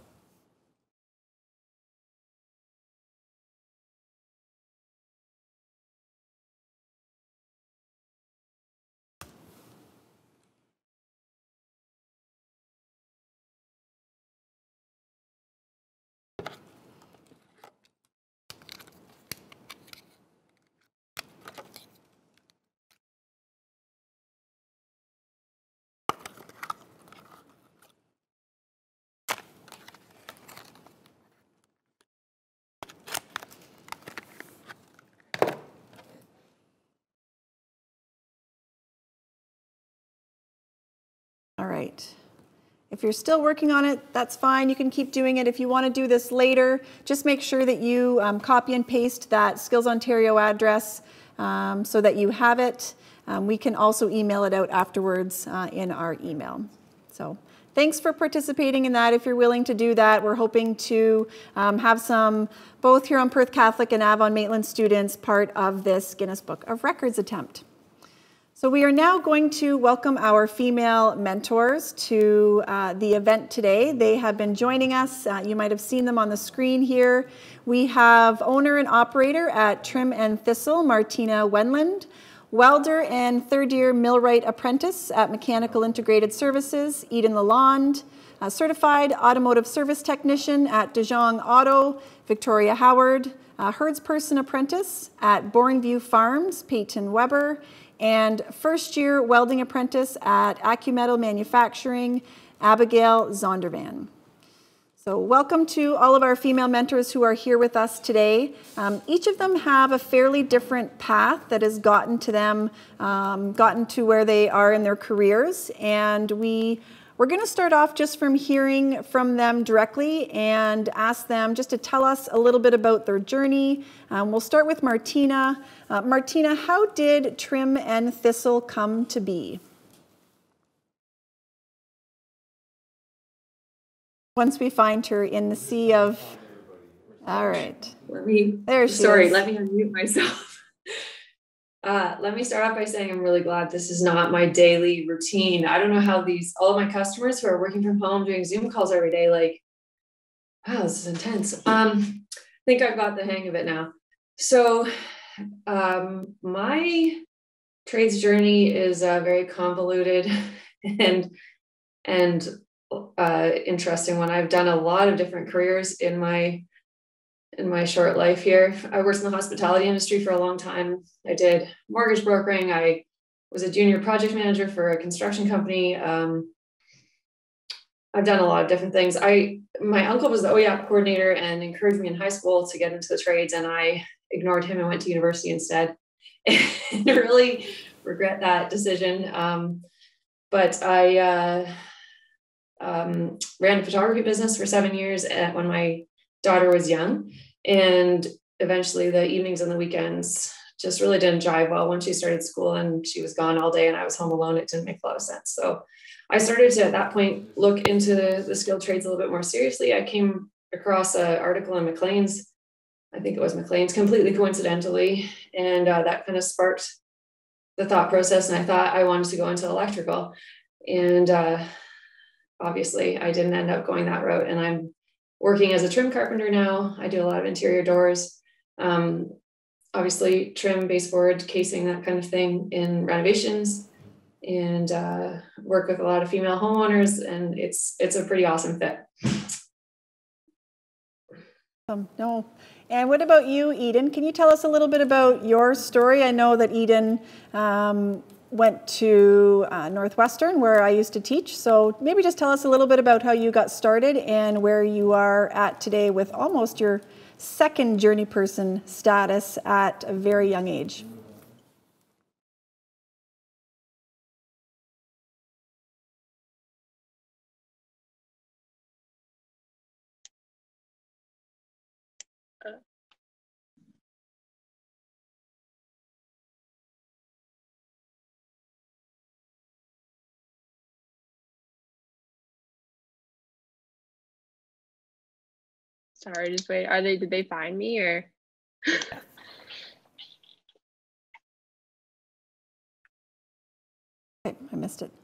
All right. If you're still working on it, that's fine. You can keep doing it. If you want to do this later, just make sure that you um, copy and paste that Skills Ontario address um, so that you have it. Um, we can also email it out afterwards uh, in our email. So thanks for participating in that. If you're willing to do that, we're hoping to um, have some, both Huron Perth Catholic and Avon Maitland students, part of this Guinness Book of Records attempt. So we are now going to welcome our female mentors to uh, the event today. They have been joining us. Uh, you might have seen them on the screen here. We have owner and operator at Trim and Thistle, Martina Wenland, welder and third year millwright apprentice at Mechanical Integrated Services, Eden Lalonde, a certified automotive service technician at DeJong Auto, Victoria Howard, a herdsperson apprentice at Bourneview Farms, Peyton Weber, and first year welding apprentice at AccuMetal Manufacturing, Abigail Zondervan. So welcome to all of our female mentors who are here with us today. Um, each of them have a fairly different path that has gotten to them, um, gotten to where they are in their careers. And we, we're gonna start off just from hearing from them directly and ask them just to tell us a little bit about their journey. Um, we'll start with Martina. Uh, Martina, how did Trim and Thistle come to be? Once we find her in the sea of, all right. Let me, there she sorry, is. Let me unmute myself. Uh, let me start off by saying I'm really glad this is not my daily routine. I don't know how these, all of my customers who are working from home doing Zoom calls every day, like, wow, this is intense. Um, I think I've got the hang of it now. So um, my trades journey is uh, very convoluted and, and uh, interesting one. I've done a lot of different careers in my in my short life here. I worked in the hospitality industry for a long time. I did mortgage brokering. I was a junior project manager for a construction company. Um, I've done a lot of different things. I, my uncle was the O E A P coordinator and encouraged me in high school to get into the trades, and I ignored him and went to university instead. And I really regret that decision. Um, but I uh, um, ran a photography business for seven years at, when my daughter was young, and eventually the evenings and the weekends just really didn't jive well. When she started school and she was gone all day and I was home alone, it didn't make a lot of sense. So I started to, at that point, look into the, the skilled trades a little bit more seriously. I came across an article in Maclean's I think it was McLean's, completely coincidentally. And uh, that kind of sparked the thought process. And I thought I wanted to go into electrical. And uh, obviously I didn't end up going that route. And I'm working as a trim carpenter now. I do a lot of interior doors, um, obviously trim, baseboard, casing, that kind of thing in renovations, and uh, work with a lot of female homeowners. And it's, it's a pretty awesome fit. Um, no. And what about you, Eden? Can you tell us a little bit about your story? I know that Eden um, went to uh, Northwestern, where I used to teach. So maybe just tell us a little bit about how you got started and where you are at today with almost your second journey person status at a very young age. Sorry, just wait. Are they, did they find me or? Okay, I missed it.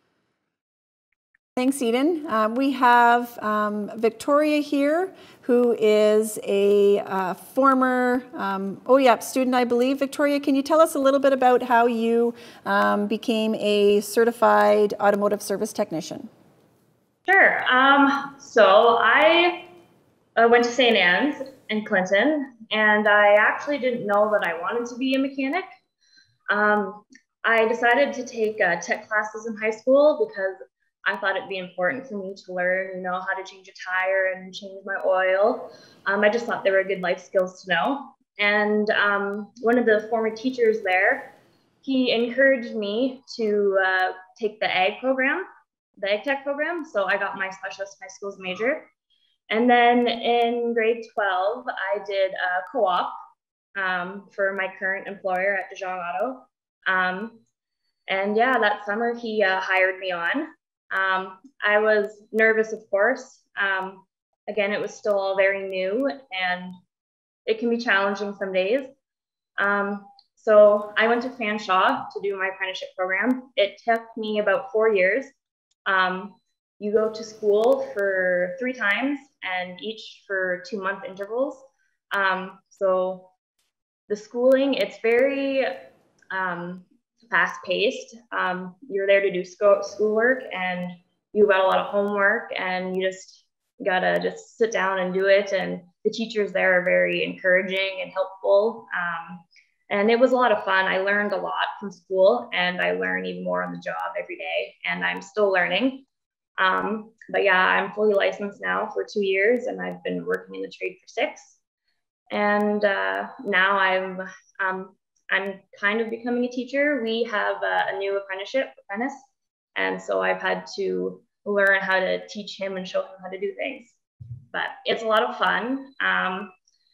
Thanks, Eden. Um, we have um, Victoria here, who is a uh, former um, O Y A P student, I believe. Victoria, can you tell us a little bit about how you um, became a certified automotive service technician? Sure. Um, so I I went to Saint Anne's in Clinton, and I actually didn't know that I wanted to be a mechanic. Um, I decided to take uh, tech classes in high school because I thought it'd be important for me to learn, you know, how to change a tire and change my oil. Um, I just thought they were good life skills to know. And um, one of the former teachers there, he encouraged me to uh, take the ag program, the ag tech program. So I got my specialist high schools major. And then in grade twelve, I did a co-op um, for my current employer at DeJong Auto. Um, and yeah, that summer he uh, hired me on. Um, I was nervous, of course. Um, again, it was still all very new and it can be challenging some days. Um, so I went to Fanshawe to do my apprenticeship program. It took me about four years. Um, you go to school for three times and each for two month intervals. Um, so the schooling, it's very um, fast paced. Um, you're there to do school schoolwork and you've got a lot of homework and you just gotta just sit down and do it. And the teachers there are very encouraging and helpful. Um, and it was a lot of fun. I learned a lot from school and I learn even more on the job every day, and I'm still learning. Um, but yeah, I'm fully licensed now for two years and I've been working in the trade for six. And uh, now I'm, um, I'm kind of becoming a teacher. We have a, a new apprenticeship, apprentice. And so I've had to learn how to teach him and show him how to do things. But it's a lot of fun. Um,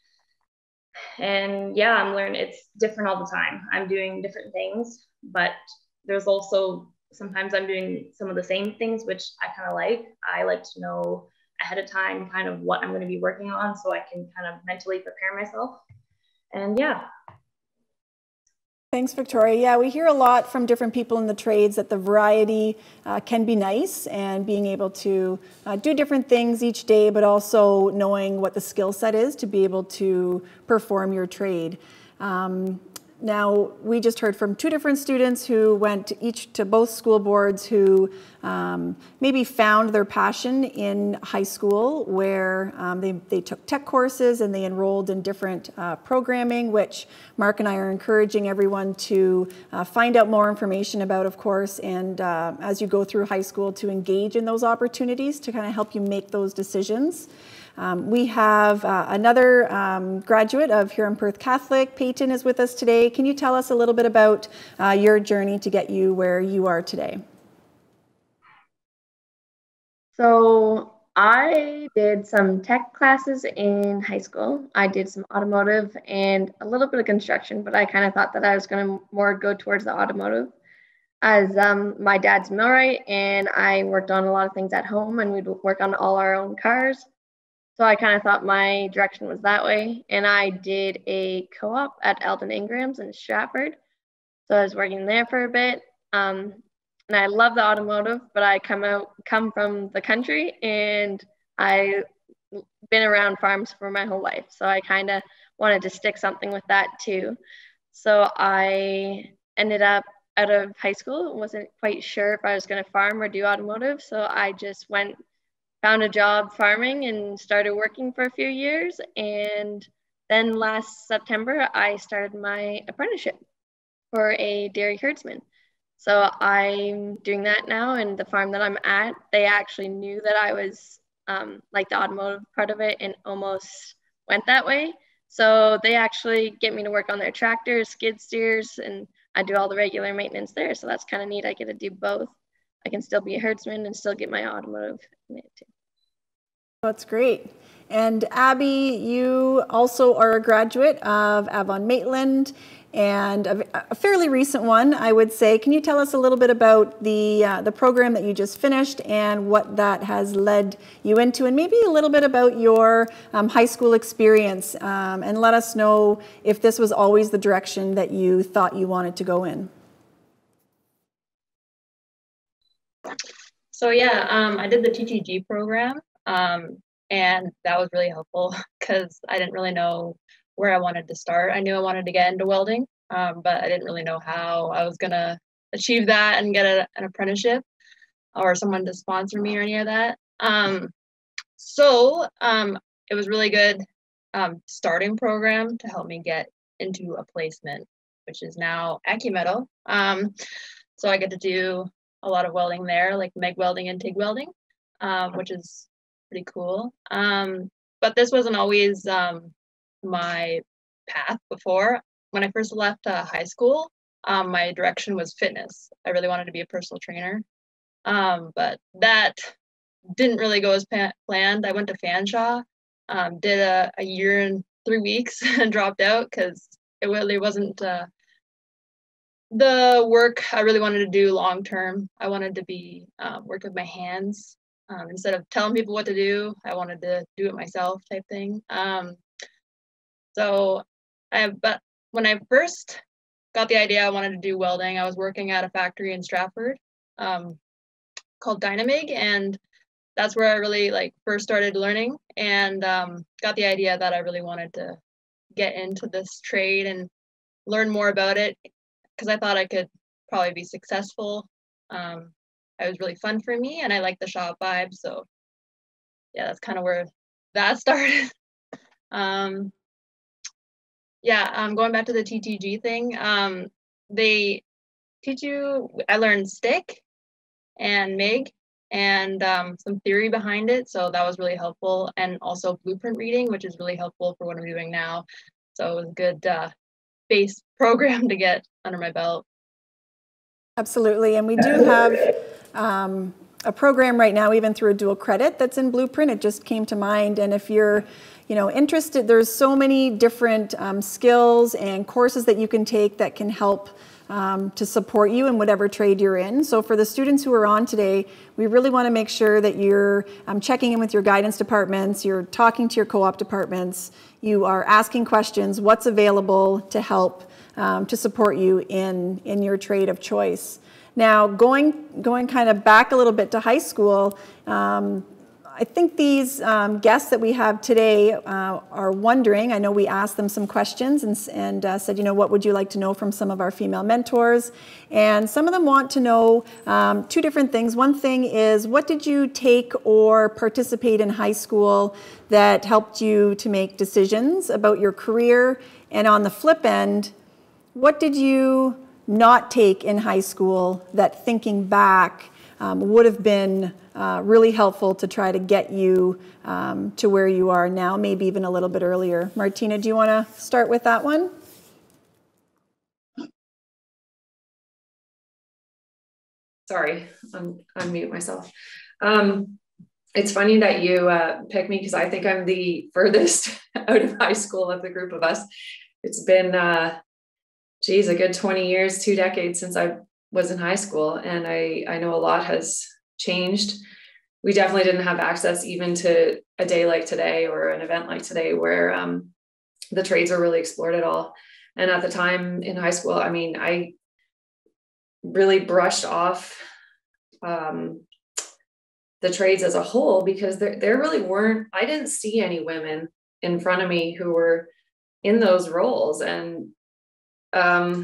and yeah, I'm learning, it's different all the time. I'm doing different things, but there's also sometimes I'm doing some of the same things, which I kind of like. I like to know ahead of time kind of what I'm going to be working on so I can kind of mentally prepare myself. And yeah. Thanks, Victoria. Yeah, we hear a lot from different people in the trades that the variety uh, can be nice, and being able to uh, do different things each day, but also knowing what the skill set is to be able to perform your trade. Um, Now, we just heard from two different students who went each to both school boards, who um, maybe found their passion in high school, where um, they, they took tech courses and they enrolled in different uh, programming, which Mark and I are encouraging everyone to uh, find out more information about, of course, and uh, as you go through high school, to engage in those opportunities to kind of help you make those decisions. Um, we have uh, another um, graduate of Huron-Perth Catholic. Peyton is with us today. Can you tell us a little bit about uh, your journey to get you where you are today? So I did some tech classes in high school. I did some automotive and a little bit of construction, but I kind of thought that I was going to more go towards the automotive, as um, my dad's millwright and I worked on a lot of things at home and we'd work on all our own cars. so I kind of thought my direction was that way. And I did a co-op at Eldon Ingrams in Stratford. So I was working there for a bit. Um, and I love the automotive, but I come out, come from the country, and I've been around farms for my whole life. So I kind of wanted to stick something with that too. So I ended up out of high school, wasn't quite sure if I was going to farm or do automotive. So I just went, found a job farming and started working for a few years. And then last September, I started my apprenticeship for a dairy herdsman. So I'm doing that now. And the farm that I'm at, they actually knew that I was um, like the automotive part of it and almost went that way. So they actually get me to work on their tractors, skid steers, and I do all the regular maintenance there. So that's kind of neat. I get to do both. I can still be a herdsman and still get my automotive in it too. That's great. And Abby, you also are a graduate of Avon Maitland, and a, a fairly recent one, I would say. Can you tell us a little bit about the uh, the program that you just finished and what that has led you into, and maybe a little bit about your um, high school experience, um, and let us know if this was always the direction that you thought you wanted to go in. So yeah, um, I did the T T G program, um, and that was really helpful because I didn't really know where I wanted to start. I knew I wanted to get into welding, um, but I didn't really know how I was gonna achieve that and get a, an apprenticeship or someone to sponsor me or any of that. Um, so um, it was really good um, starting program to help me get into a placement, which is now AccuMetal. Um, so I get to do a lot of welding there, like MIG welding and TIG welding, um, which is pretty cool. Um, but this wasn't always um, my path before. When I first left uh, high school, um, my direction was fitness. I really wanted to be a personal trainer, um, but that didn't really go as planned. I went to Fanshawe, um, did a, a year and three weeks and dropped out because it really wasn't uh, the work I really wanted to do long term. I wanted to be um, work with my hands. Um, instead of telling people what to do, I wanted to do it myself type thing. Um, so I, but when I first got the idea I wanted to do welding, I was working at a factory in Stratford um, called Dynamig, and that's where I really like first started learning and um, got the idea that I really wanted to get into this trade and learn more about it because I thought I could probably be successful. Um, it was really fun for me and I like the shop vibe. So yeah, that's kind of where that started. um, yeah, um, going back to the T T G thing, um, they teach you, I learned stick and MIG and um, some theory behind it. So that was really helpful. And also blueprint reading, which is really helpful for what I'm doing now. So it was a good uh, base program to get under my belt. Absolutely. And we do have um, a program right now, even through a dual credit, that's in Blueprint. It just came to mind. And if you're you know, interested, there's so many different um, skills and courses that you can take that can help um, to support you in whatever trade you're in. So for the students who are on today, we really want to make sure that you're um, checking in with your guidance departments, you're talking to your co-op departments, you are asking questions, what's available to help um, to support you in, in your trade of choice. Now, going, going kind of back a little bit to high school, um, I think these um, guests that we have today uh, are wondering, I know we asked them some questions and, and uh, said, you know, what would you like to know from some of our female mentors? And some of them want to know um, two different things. One thing is, what did you take or participate in high school that helped you to make decisions about your career? And on the flip end, what did you not take in high school that, thinking back, um, would have been uh, really helpful to try to get you um, to where you are now, maybe even a little bit earlier? Martina, do you want to start with that one? Sorry, un unmute myself. Um, it's funny that you uh, pick me because I think I'm the furthest out of high school of the group of us. It's been, uh, geez, a good twenty years, two decades since I was in high school. And I, I know a lot has changed we definitely didn't have access even to a day like today or an event like today where um, the trades are really explored at all. And at the time in high school, I mean, I really brushed off um, the trades as a whole because there, there really weren't, I didn't see any women in front of me who were in those roles. And um,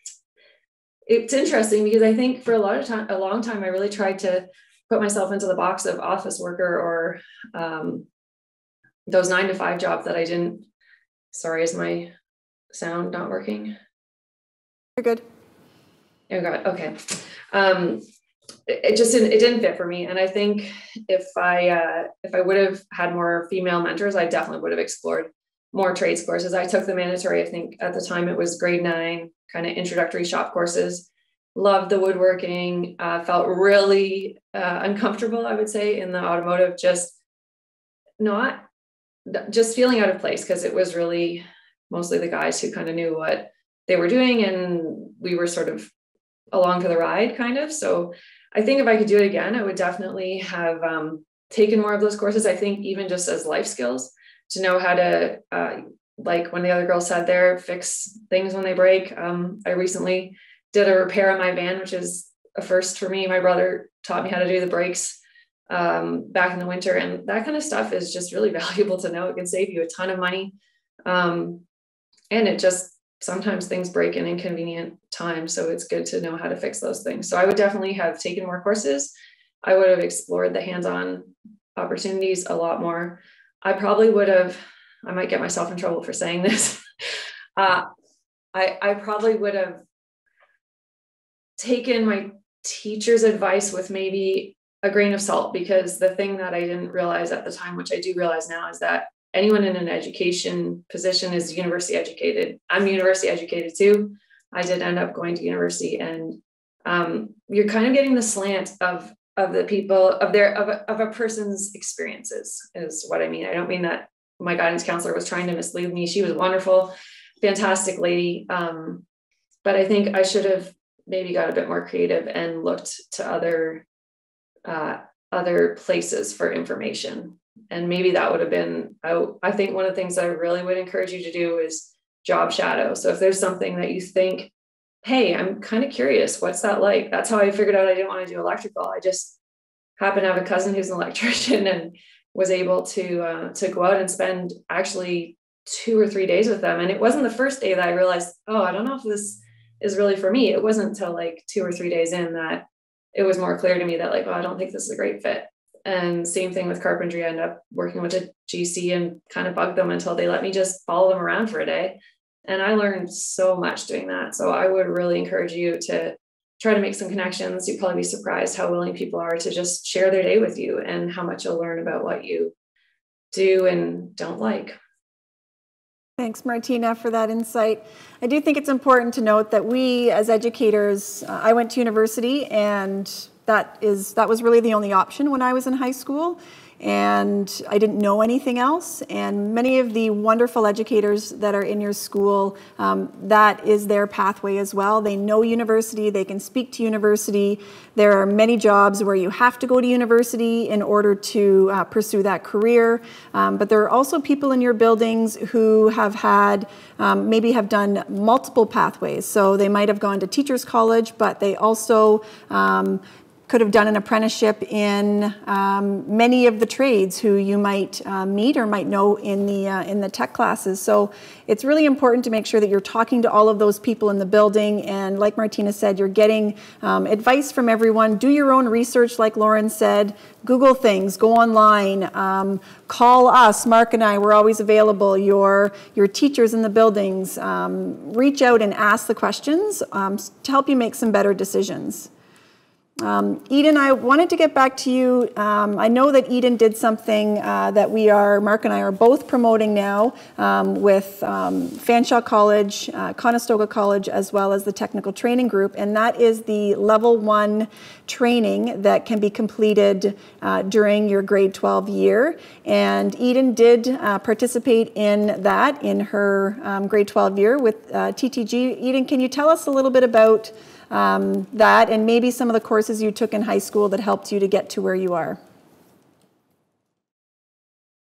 it's interesting because I think for a lot of time, a long time, I really tried to put myself into the box of office worker or um, those nine to five jobs that I didn't, sorry, is my sound not working? You're good. Oh God, okay. Um, it, it just didn't, it didn't fit for me. And I think if I, uh, if I would have had more female mentors, I definitely would have explored more trades courses. I took the mandatory, I think at the time it was grade nine, kind of introductory shop courses. Loved the woodworking, uh, felt really uh, uncomfortable, I would say, in the automotive, just not, just feeling out of place because it was really mostly the guys who kind of knew what they were doing and we were sort of along for the ride kind of. So I think if I could do it again, I would definitely have um, taken more of those courses. I think even just as life skills to know how to, uh, like when the other girl said there, fix things when they break. Um, I recently did a repair on my van, which is a first for me. My brother taught me how to do the brakes um, back in the winter. And that kind of stuff is just really valuable to know. It can save you a ton of money. Um, and it just, sometimes things break in inconvenient times. So it's good to know how to fix those things. So I would definitely have taken more courses. I would have explored the hands-on opportunities a lot more. I probably would have, I might get myself in trouble for saying this. uh, I, I probably would have taken my teacher's advice with maybe a grain of salt, because the thing that I didn't realize at the time, which I do realize now, is that anyone in an education position is university educated. I'm university educated too. I did end up going to university, and um, you're kind of getting the slant of of the people of their of a, of a person's experiences is what I mean. I don't mean that my guidance counselor was trying to mislead me. She was wonderful, fantastic lady. Um, but I think I should have maybe got a bit more creative and looked to other uh, other places for information. And maybe that would have been, I, I think one of the things that I really would encourage you to do is job shadow. So if there's something that you think, hey, I'm kind of curious, what's that like? That's how I figured out I didn't want to do electrical. I just happened to have a cousin who's an electrician and was able to, uh, to go out and spend actually two or three days with them. And it wasn't the first day that I realized, oh, I don't know if this is really for me. It wasn't until like two or three days in that it was more clear to me that like, oh, I don't think this is a great fit. And same thing with carpentry. I ended up working with a G C and kind of bugged them until they let me just follow them around for a day. And I learned so much doing that. So I would really encourage you to try to make some connections. You'd probably be surprised how willing people are to just share their day with you and how much you'll learn about what you do and don't like. Thanks, Martina, for that insight. I do think it's important to note that we as educators, uh, I went to university, and that is that was really the only option when I was in high school, and I didn't know anything else. And many of the wonderful educators that are in your school, um, that is their pathway as well. They know university, they can speak to university. There are many jobs where you have to go to university in order to uh, pursue that career. Um, but there are also people in your buildings who have had, um, maybe have done multiple pathways. So they might have gone to teachers college, but they also um, could have done an apprenticeship in um, many of the trades who you might uh, meet or might know in the uh, in the tech classes. So it's really important to make sure that you're talking to all of those people in the building, and like Martina said, you're getting um, advice from everyone. Do your own research, like Lauren said. Google things, go online, um, call us, Mark and I, we're always available. Your, your teachers in the buildings, um, reach out and ask the questions um, to help you make some better decisions. Um, Eden, I wanted to get back to you. Um, I know that Eden did something uh, that we are, Mark and I are both promoting now um, with um, Fanshawe College, uh, Conestoga College, as well as the Technical Training Group, and that is the level one training that can be completed uh, during your grade twelve year. And Eden did uh, participate in that in her um, grade twelve year with uh, T T G. Eden, can you tell us a little bit about Um, that and maybe some of the courses you took in high school that helped you to get to where you are?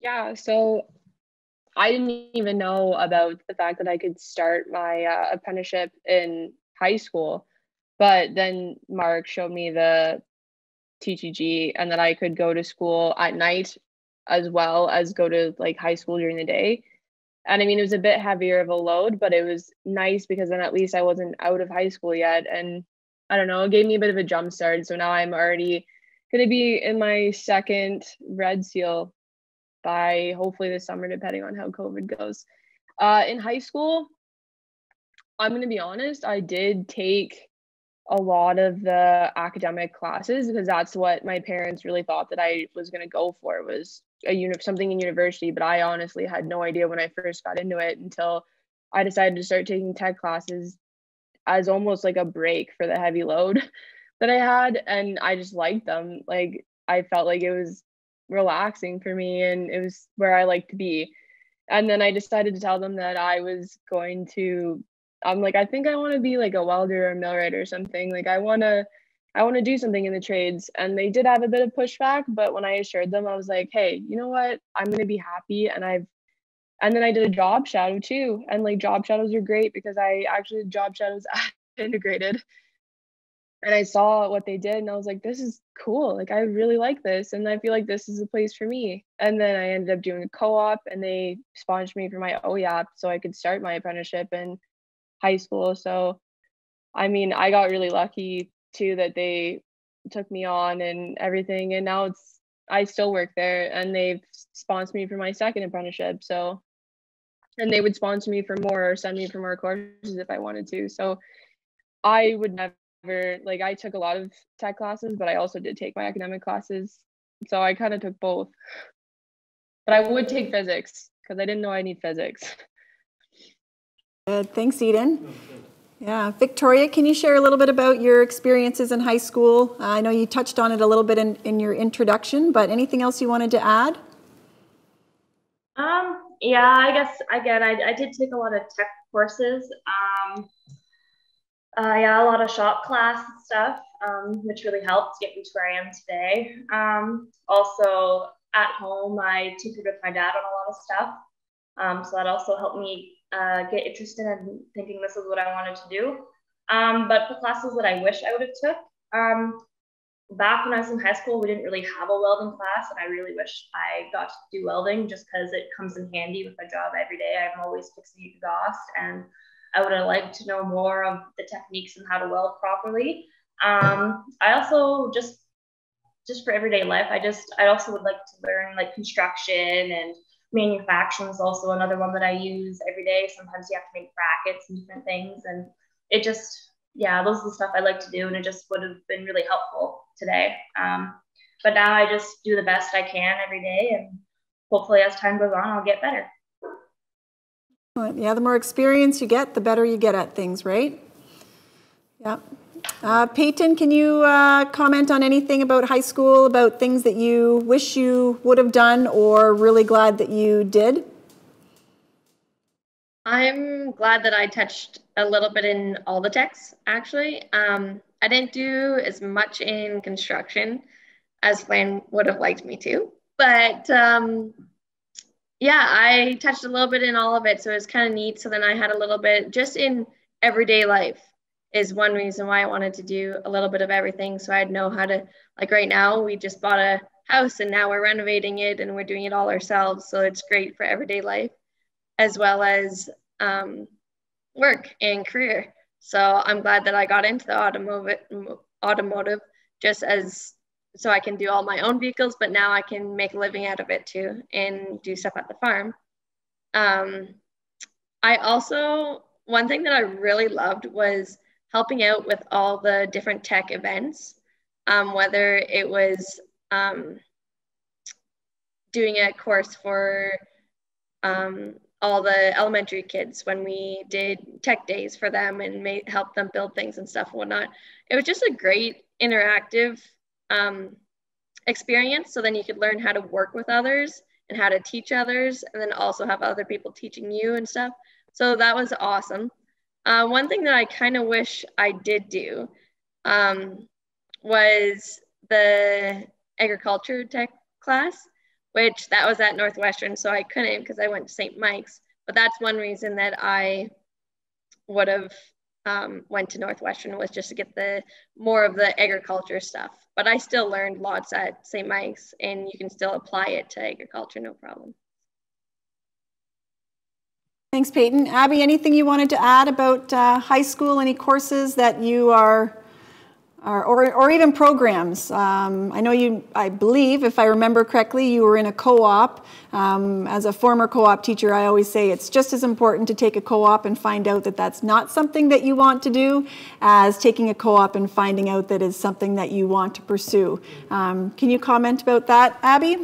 Yeah, so I didn't even know about the fact that I could start my uh, apprenticeship in high school, but then Mark showed me the T T G and that I could go to school at night as well as go to like high school during the day. And I mean, it was a bit heavier of a load, but it was nice because then at least I wasn't out of high school yet. And I don't know, it gave me a bit of a jump start. So now I'm already going to be in my second Red Seal by hopefully this summer, depending on how COVID goes. Uh, in high school, I'm going to be honest, I did take a lot of the academic classes because that's what my parents really thought that I was going to go for, was a uni- something in university. But I honestly had no idea when I first got into it until I decided to start taking tech classes as almost like a break for the heavy load that I had. And I just liked them. Like, I felt like it was relaxing for me and it was where I like to be. And then I decided to tell them that I was going to, I'm like, I think I want to be like a welder or a millwright or something. Like I want to, I want to do something in the trades. And they did have a bit of pushback, but when I assured them, I was like, hey, you know what? I'm going to be happy. And I've, and then I did a job shadow too. And like job shadows are great because I actually did job shadows at Integrated. And I saw what they did and I was like, this is cool. Like, I really like this. And I feel like this is a place for me. And then I ended up doing a co-op and they sponsored me for my O Y A P so I could start my apprenticeship in high school. So, I mean, I got really lucky too that they took me on and everything. And now it's, I still work there and they've sponsored me for my second apprenticeship. So, and they would sponsor me for more or send me for more courses if I wanted to. So I would never, like I took a lot of tech classes, but I also did take my academic classes. So I kind of took both. But I would take physics because I didn't know I need physics. Good. Thanks, Eden. Yeah. Victoria, can you share a little bit about your experiences in high school? Uh, I know you touched on it a little bit in, in your introduction, but anything else you wanted to add? Um, yeah, I guess, again, I, I did take a lot of tech courses. Um, Uh, yeah, a lot of shop class and stuff, um, which really helped get me to where I am today. Um, also, at home, I tutored with my dad on a lot of stuff. Um, so that also helped me uh, get interested in thinking this is what I wanted to do. Um, but the classes that I wish I would have took, um, back when I was in high school, we didn't really have a welding class, and I really wish I got to do welding just because it comes in handy with my job every day. I'm always fixing exhaust, and I would have liked to know more of the techniques and how to weld properly. Um, I also just, just for everyday life, I just, I also would like to learn like construction and manufacturing is also another one that I use every day. Sometimes you have to make brackets and different things. And it just, yeah, those are the stuff I like to do. And it just would have been really helpful today. Um, but now I just do the best I can every day. And hopefully as time goes on, I'll get better. Yeah, the more experience you get, the better you get at things, right? Yeah. Uh, Peyton, can you uh, comment on anything about high school, about things that you wish you would have done or really glad that you did? I'm glad that I touched a little bit in all the techs, actually. Um, I didn't do as much in construction as Glenn would have liked me to, but um, yeah, I touched a little bit in all of it, so it was kind of neat. So then I had a little bit just in everyday life is one reason why I wanted to do a little bit of everything. So I'd know how to, like right now, we just bought a house and now we're renovating it and we're doing it all ourselves. So it's great for everyday life as well as um, work and career. So I'm glad that I got into the automotive, automotive just as so I can do all my own vehicles, but now I can make a living out of it too and do stuff at the farm. Um, I also, one thing that I really loved was helping out with all the different tech events, um, whether it was um, doing a course for um, all the elementary kids when we did tech days for them and made, help them build things and stuff and whatnot. It was just a great interactive um, experience. So then you could learn how to work with others and how to teach others and then also have other people teaching you and stuff. So that was awesome. Uh, one thing that I kind of wish I did do um, was the agriculture tech class, which that was at Northwestern, so I couldn't because I went to Saint Mike's. But that's one reason that I would have um, went to Northwestern, was just to get the more of the agriculture stuff. But I still learned lots at Saint Mike's, and you can still apply it to agriculture, no problem. Thanks, Peyton. Abby, anything you wanted to add about uh, high school? Any courses that you are, are or, or even programs? Um, I know you, I believe, if I remember correctly, you were in a co-op. Um, as a former co-op teacher, I always say it's just as important to take a co-op and find out that that's not something that you want to do as taking a co-op and finding out that is something that you want to pursue. Um, can you comment about that, Abby?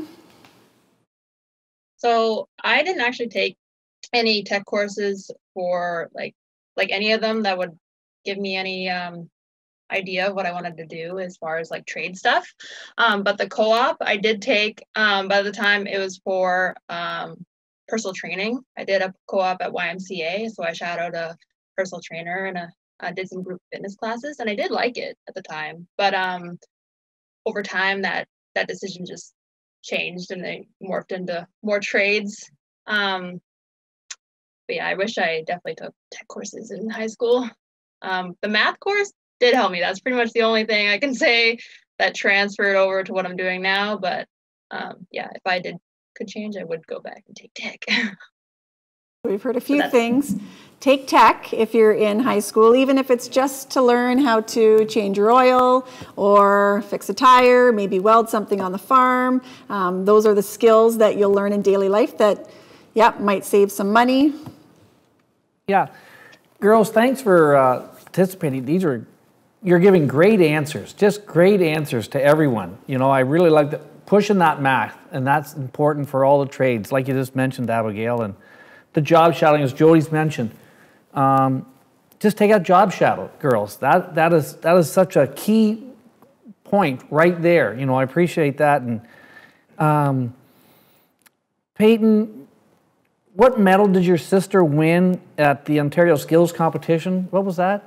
So I didn't actually take any tech courses for like like any of them that would give me any um, idea of what I wanted to do as far as like trade stuff. Um, but the co-op I did take, um, by the time it was for um, personal training. I did a co-op at Y M C A, so I shadowed a personal trainer and a, I did some group fitness classes, and I did like it at the time. But um, over time, that that decision just changed and they morphed into more trades. Um, But yeah, I wish I definitely took tech courses in high school. Um, the math course did help me. That's pretty much the only thing I can say that transferred over to what I'm doing now. But um, yeah, if I did could change, I would go back and take tech. We've heard a few things. Take tech if you're in high school, even if it's just to learn how to change your oil or fix a tire, maybe weld something on the farm. Um, those are the skills that you'll learn in daily life that, yeah, might save some money. Yeah, girls, thanks for uh, participating. These are, you're giving great answers, just great answers to everyone. You know, I really like the, pushing that math, and that's important for all the trades, like you just mentioned, Abigail, and the job shadowing, as Jody's mentioned. Um, just take out job shadow, girls. That that is that is such a key point right there. You know, I appreciate that. And um, Peyton, what medal did your sister win at the Ontario Skills Competition? What was that?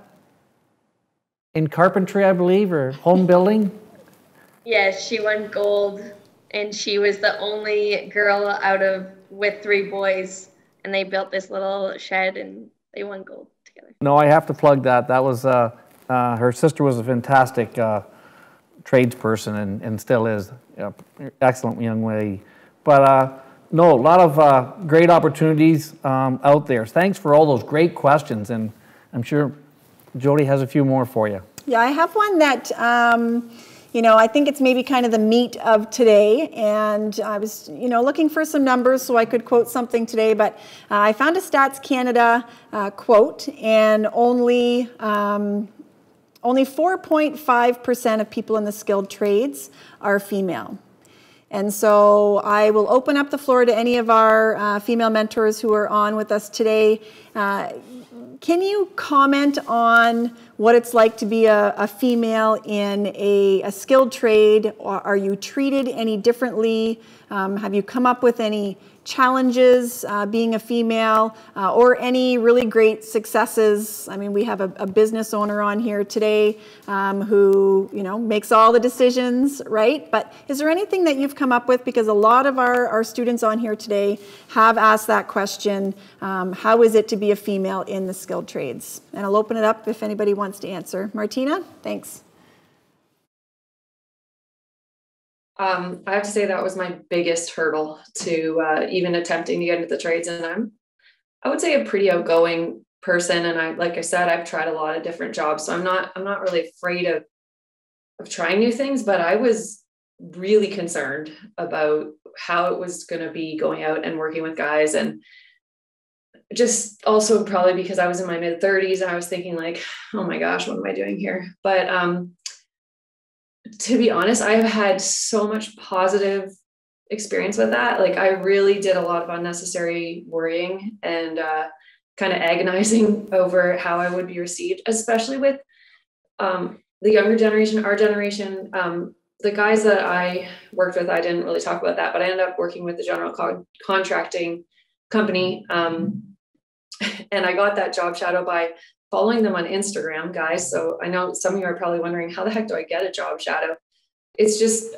In carpentry, I believe, or home building? Yes, she won gold, and she was the only girl out of, with three boys, and they built this little shed, and they won gold together. No, I have to plug that. That was, uh, uh, her sister was a fantastic uh, tradesperson, and, and still is. Uh, excellent young lady. But, uh, no, a lot of uh, great opportunities um, out there. Thanks for all those great questions, and I'm sure Jody has a few more for you. Yeah, I have one that, um, you know, I think it's maybe kind of the meat of today, and I was, you know, looking for some numbers so I could quote something today, but uh, I found a Stats Canada uh, quote, and only um, only four point five percent of people in the skilled trades are female. And so I will open up the floor to any of our uh, female mentors who are on with us today. Uh, can you comment on what it's like to be a, a female in a, a skilled trade? Or are you treated any differently? Um, have you come up with any challenges uh, being a female, uh, or any really great successes? I mean, we have a, a business owner on here today um, who, you know, makes all the decisions, right? But is there anything that you've come up with? Because a lot of our, our students on here today have asked that question, um, how is it to be a female in the skilled trades? And I'll open it up if anybody wants to answer. Martina, thanks. Um, I have to say that was my biggest hurdle to uh, even attempting to get into the trades. And I'm, I would say, a pretty outgoing person. And I, like I said, I've tried a lot of different jobs, so I'm not, I'm not really afraid of, of trying new things, but I was really concerned about how it was going to be going out and working with guys. And just also probably because I was in my mid thirties, and I was thinking like, oh my gosh, what am I doing here? But, um, to be honest, I have had so much positive experience with that. Like, I really did a lot of unnecessary worrying and uh, kind of agonizing over how I would be received, especially with um, the younger generation, our generation. Um, the guys that I worked with, I didn't really talk about that, but I ended up working with the general con- contracting company. Um, and I got that job shadow by following them on Instagram, guys. So I know some of you are probably wondering, how the heck do I get a job shadow? It's just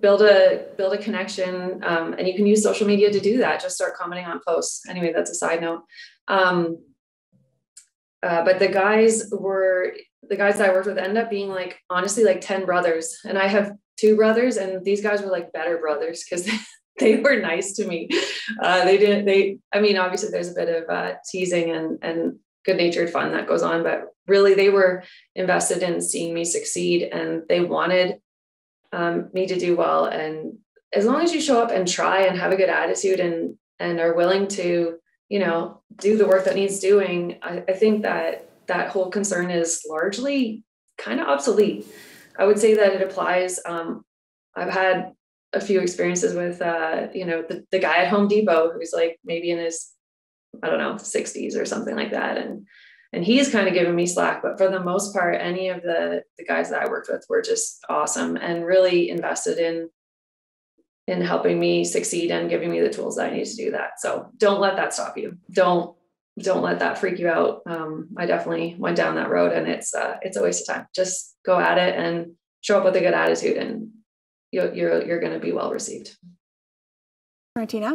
build a build a connection, um, and you can use social media to do that. Just start commenting on posts. Anyway, that's a side note. Um, uh, but the guys were the guys that I worked with ended up being like honestly like ten brothers, and I have two brothers, and these guys were like better brothers because they were nice to me. Uh, they didn't. They. I mean, obviously, there's a bit of uh, teasing and and good-natured fun that goes on, but really, they were invested in seeing me succeed, and they wanted um, me to do well. And as long as you show up and try and have a good attitude and and are willing to, you know, do the work that needs doing, I, I think that that whole concern is largely kind of obsolete. I would say that it applies. Um, I've had a few experiences with, uh, you know, the, the guy at Home Depot who's like maybe in his, I don't know, sixties or something like that. And, and he's kind of given me slack, but for the most part, any of the, the guys that I worked with were just awesome and really invested in, in helping me succeed and giving me the tools that I need to do that. So don't let that stop you. Don't, don't let that freak you out. Um, I definitely went down that road, and it's, uh, it's a waste of time. Just go at it and show up with a good attitude, and you're, you're, you're going to be well received. Martina?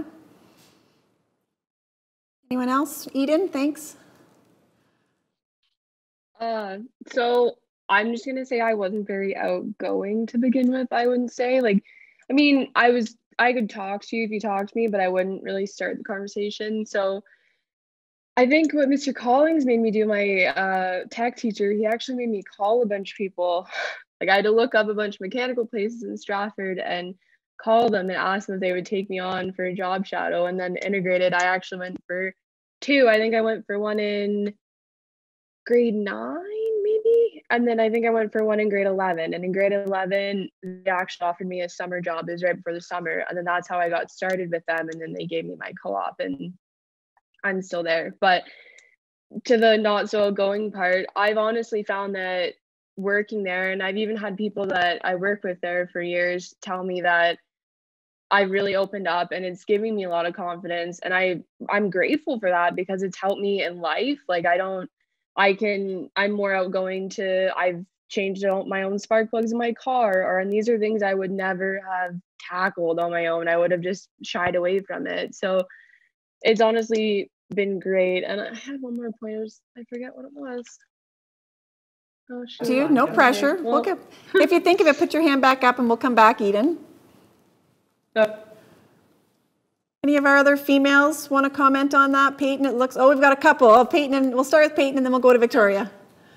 Anyone else? Eden, thanks. Uh, so I'm just gonna say I wasn't very outgoing to begin with. I wouldn't say, like, I mean, I was, I could talk to you if you talked to me, but I wouldn't really start the conversation. So I think what Mister Collins made me do, my uh, tech teacher, he actually made me call a bunch of people. Like I had to look up a bunch of mechanical places in Stratford and call them and ask them if they would take me on for a job shadow. And then integrated, I actually went for two. I think I went for one in grade nine, maybe. And then I think I went for one in grade eleven. And in grade eleven, they actually offered me a summer job. It was right before the summer. And then that's how I got started with them. And then they gave me my co-op, and I'm still there. But to the not so outgoing part, I've honestly found that working there, and I've even had people that I work with there for years tell me that I really opened up, and it's giving me a lot of confidence. And I, I'm grateful for that because it's helped me in life. Like I don't, I can, I'm more outgoing to, I've changed out my own spark plugs in my car, or, and these are things I would never have tackled on my own. I would have just shied away from it. So it's honestly been great. And I had one more point. I, was, I forget what it was. Oh, Do you? No pressure. Well, we'll get, if you think of it, put your hand back up and we'll come back, Eden. Uh, Any of our other females want to comment on that? Peyton, it looks, oh, we've got a couple. Oh, Peyton, and we'll start with Peyton and then we'll go to Victoria.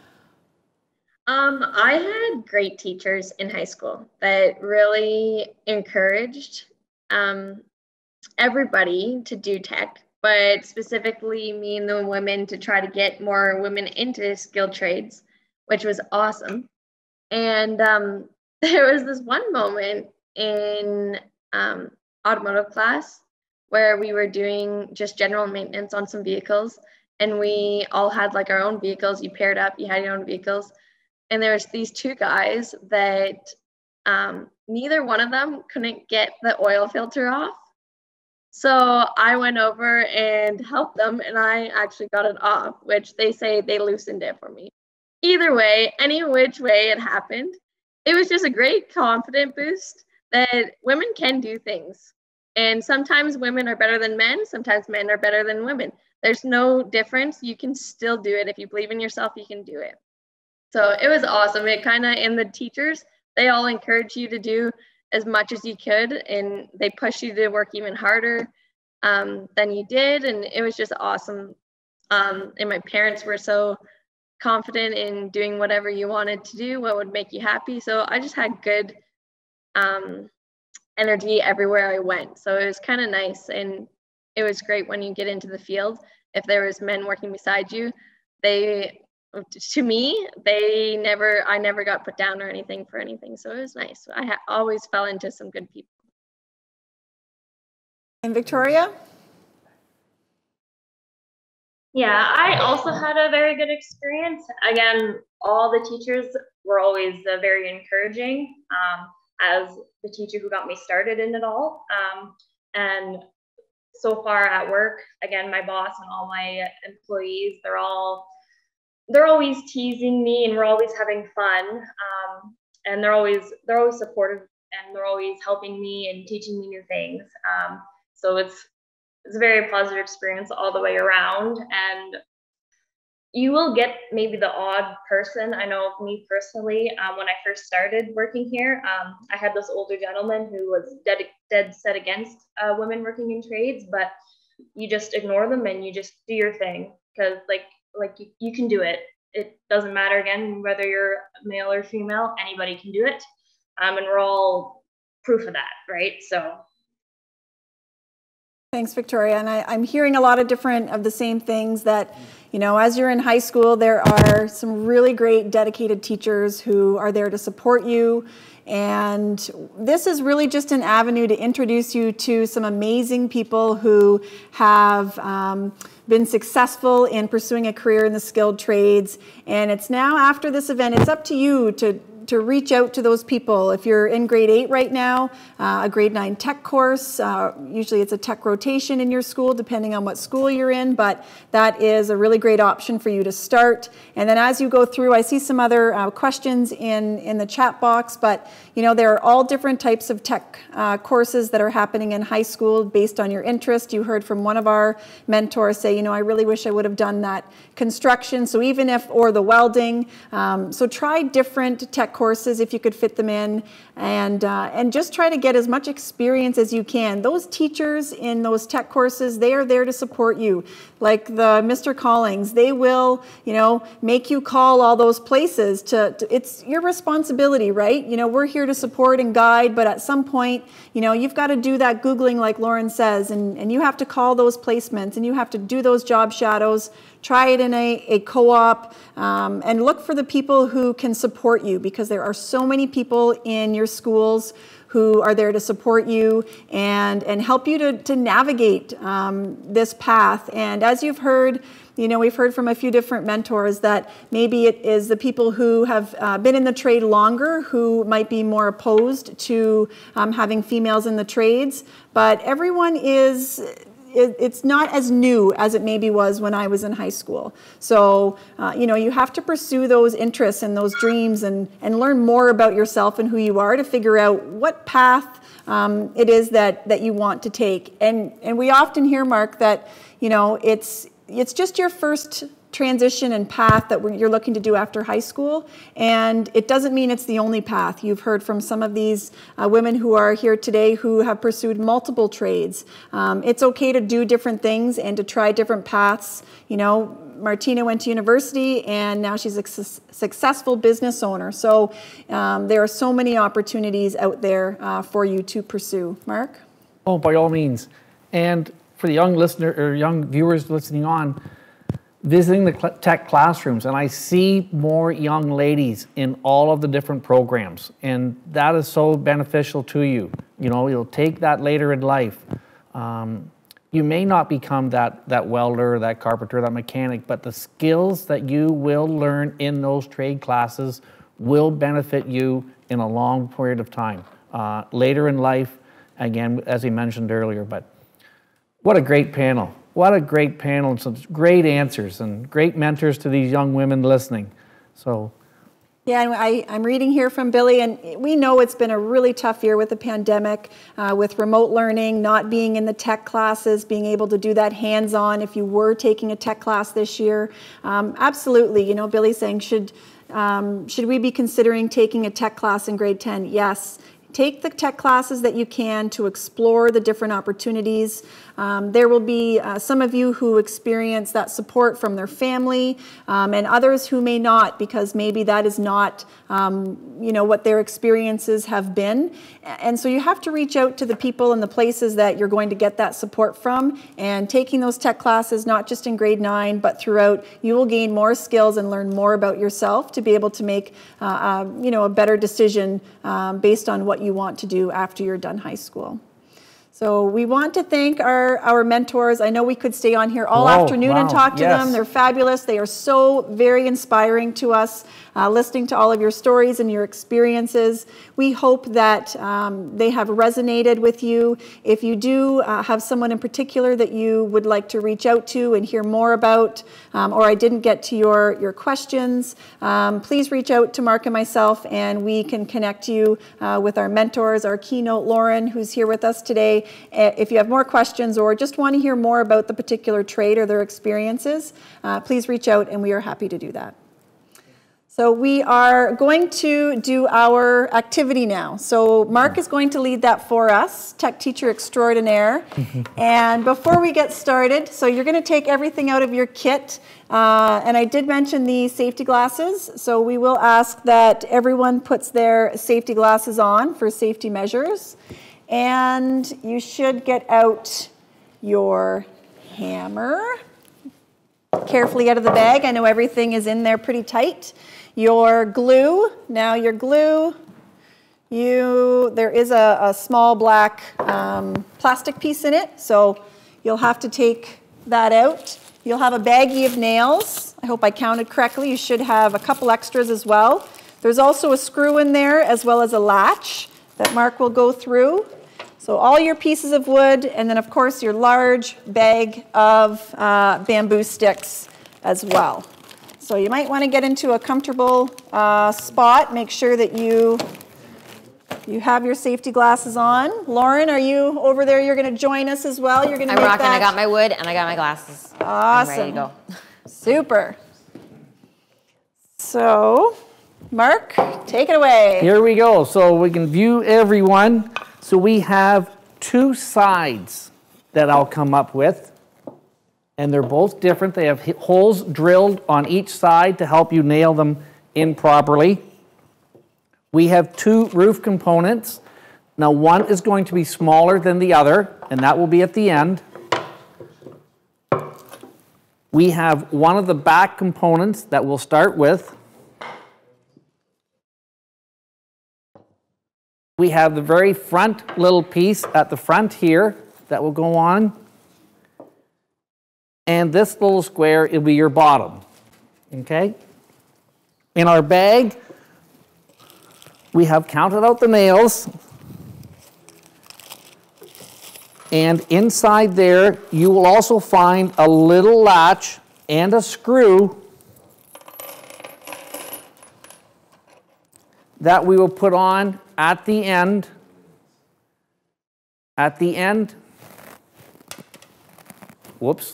Um, I had great teachers in high school that really encouraged um, everybody to do tech, but specifically me and the women to try to get more women into skilled trades, which was awesome. And um, there was this one moment in um, automotive class where we were doing just general maintenance on some vehicles, and we all had like our own vehicles. You paired up, you had your own vehicles. And there was these two guys that um, neither one of them couldn't get the oil filter off. So I went over and helped them, and I actually got it off, which they say they loosened it for me. Either way, any which way it happened, it was just a great confidence boost that women can do things. And sometimes women are better than men. Sometimes men are better than women. There's no difference. You can still do it. If you believe in yourself, you can do it. So it was awesome. It kind of, and the teachers, they all encourage you to do as much as you could, and they push you to work even harder um, than you did. And it was just awesome. Um, and my parents were so confident in doing whatever you wanted to do, what would make you happy. So I just had good um, energy everywhere I went. So it was kind of nice. And it was great when you get into the field. If there was men working beside you, they, to me, they never, I never got put down or anything for anything. So it was nice. I ha- always fell into some good people. And Victoria? Yeah, I also had a very good experience. Again, all the teachers were always uh, very encouraging, um, as the teacher who got me started in it all. Um, and so far at work, again, my boss and all my employees, they're all, they're always teasing me, and we're always having fun. Um, and they're always, they're always supportive and they're always helping me and teaching me new things. Um, so it's it's a very positive experience all the way around. And you will get maybe the odd person. I know of me personally, um, when I first started working here, um, I had this older gentleman who was dead, dead set against uh, women working in trades, but you just ignore them and you just do your thing, because like like you, you can do it. It doesn't matter, again, whether you're male or female, anybody can do it. Um, and we're all proof of that, right? So. Thanks, Victoria. And I, I'm hearing a lot of different of the same things that, you know, as you're in high school, there are some really great dedicated teachers who are there to support you. And this is really just an avenue to introduce you to some amazing people who have um, been successful in pursuing a career in the skilled trades. And it's now, after this event, it's up to you to to reach out to those people. If you're in grade eight right now, uh, a grade nine tech course, uh, usually it's a tech rotation in your school, depending on what school you're in, but that is a really great option for you to start. And then as you go through, I see some other uh, questions in, in the chat box, but you know, there are all different types of tech uh, courses that are happening in high school based on your interest. You heard from one of our mentors say, you know, I really wish I would have done that construction, so even if, or the welding. Um, so try different tech courses if you could fit them in, and uh, and just try to get as much experience as you can. Those teachers in those tech courses, they are there to support you. Like the Mister Collings, they will, you know, make you call all those places. To, to it's your responsibility, right? You know, we're here to support and guide, but at some point, you know, you've got to do that Googling, like Lauren says, and and you have to call those placements, and you have to do those job shadows. Try it in a, a co-op, um, and look for the people who can support you, because there are so many people in your schools who are there to support you and, and help you to, to navigate um, this path. And as you've heard, you know, we've heard from a few different mentors that maybe it is the people who have uh, been in the trade longer who might be more opposed to um, having females in the trades, but everyone is... it's not as new as it maybe was when I was in high school. So, uh, you know, you have to pursue those interests and those dreams and, and learn more about yourself and who you are to figure out what path um, it is that, that you want to take. And, and we often hear, Mark, that, you know, it's, it's just your first transition and path that you're looking to do after high school, and it doesn't mean it's the only path. You've heard from some of these uh, women who are here today who have pursued multiple trades. Um, it's okay to do different things and to try different paths. You know, Martina went to university and now she's a su successful business owner. So um, there are so many opportunities out there uh, for you to pursue. Mark? Oh, by all means. And for the young listener or young viewers listening on, visiting the tech classrooms, and I see more young ladies in all of the different programs, and that is so beneficial to you. You know, you'll take that later in life. Um, you may not become that, that welder, that carpenter, that mechanic, but the skills that you will learn in those trade classes will benefit you in a long period of time. Uh, later in life, again, as we mentioned earlier, but what a great panel. What a great panel and some great answers and great mentors to these young women listening. So, yeah, and I, I'm reading here from Billy, and we know it's been a really tough year with the pandemic, uh, with remote learning, not being in the tech classes, being able to do that hands-on if you were taking a tech class this year. Um, absolutely, you know, Billy's saying, should, um, should we be considering taking a tech class in grade ten? Yes. Take the tech classes that you can to explore the different opportunities. Um, there will be uh, some of you who experience that support from their family, um, and others who may not, because maybe that is not um, you know, what their experiences have been. And so you have to reach out to the people and the places that you're going to get that support from, and taking those tech classes, not just in grade nine, but throughout, you will gain more skills and learn more about yourself to be able to make uh, uh, you know, a better decision um, based on what you want to do after you're done high school. So we want to thank our, our mentors. I know we could stay on here all Oh, afternoon and wow, talk to yes. them. They're fabulous. They are so very inspiring to us, uh, listening to all of your stories and your experiences. We hope that um, they have resonated with you. If you do uh, have someone in particular that you would like to reach out to and hear more about, um, or I didn't get to your, your questions, um, please reach out to Mark and myself, and we can connect you uh, with our mentors, our keynote Lauren, who's here with us today. If you have more questions or just want to hear more about the particular trade or their experiences, uh, please reach out and we are happy to do that. So we are going to do our activity now. So Mark is going to lead that for us, Tech Teacher Extraordinaire. And before we get started, so you're going to take everything out of your kit. Uh, and I did mention the safety glasses. So we will ask that everyone puts their safety glasses on for safety measures. And you should get out your hammer carefully out of the bag. I know everything is in there pretty tight. Your glue, now your glue, you, there is a, a small black um, plastic piece in it, so you'll have to take that out. You'll have a baggie of nails. I hope I counted correctly. You should have a couple extras as well. There's also a screw in there as well as a latch that Mark will go through. So all your pieces of wood, and then of course your large bag of uh, bamboo sticks as well. So you might want to get into a comfortable uh, spot. Make sure that you, you have your safety glasses on. Lauren, are you over there? You're going to join us as well? You're going to I'm make rocking. that... I got my wood and I got my glasses. Awesome. I'm ready to go. Super. So, Mark, take it away. Here we go. So we can view everyone. So we have two sides that I'll come up with, and they're both different. They have holes drilled on each side to help you nail them in properly. We have two roof components. Now one is going to be smaller than the other, and that will be at the end. We have one of the back components that we'll start with. We have the very front little piece at the front here that will go on. And this little square will be your bottom. Okay? In our bag, we have counted out the nails. And inside there, you will also find a little latch and a screw that we will put on at the end. At the end. Whoops.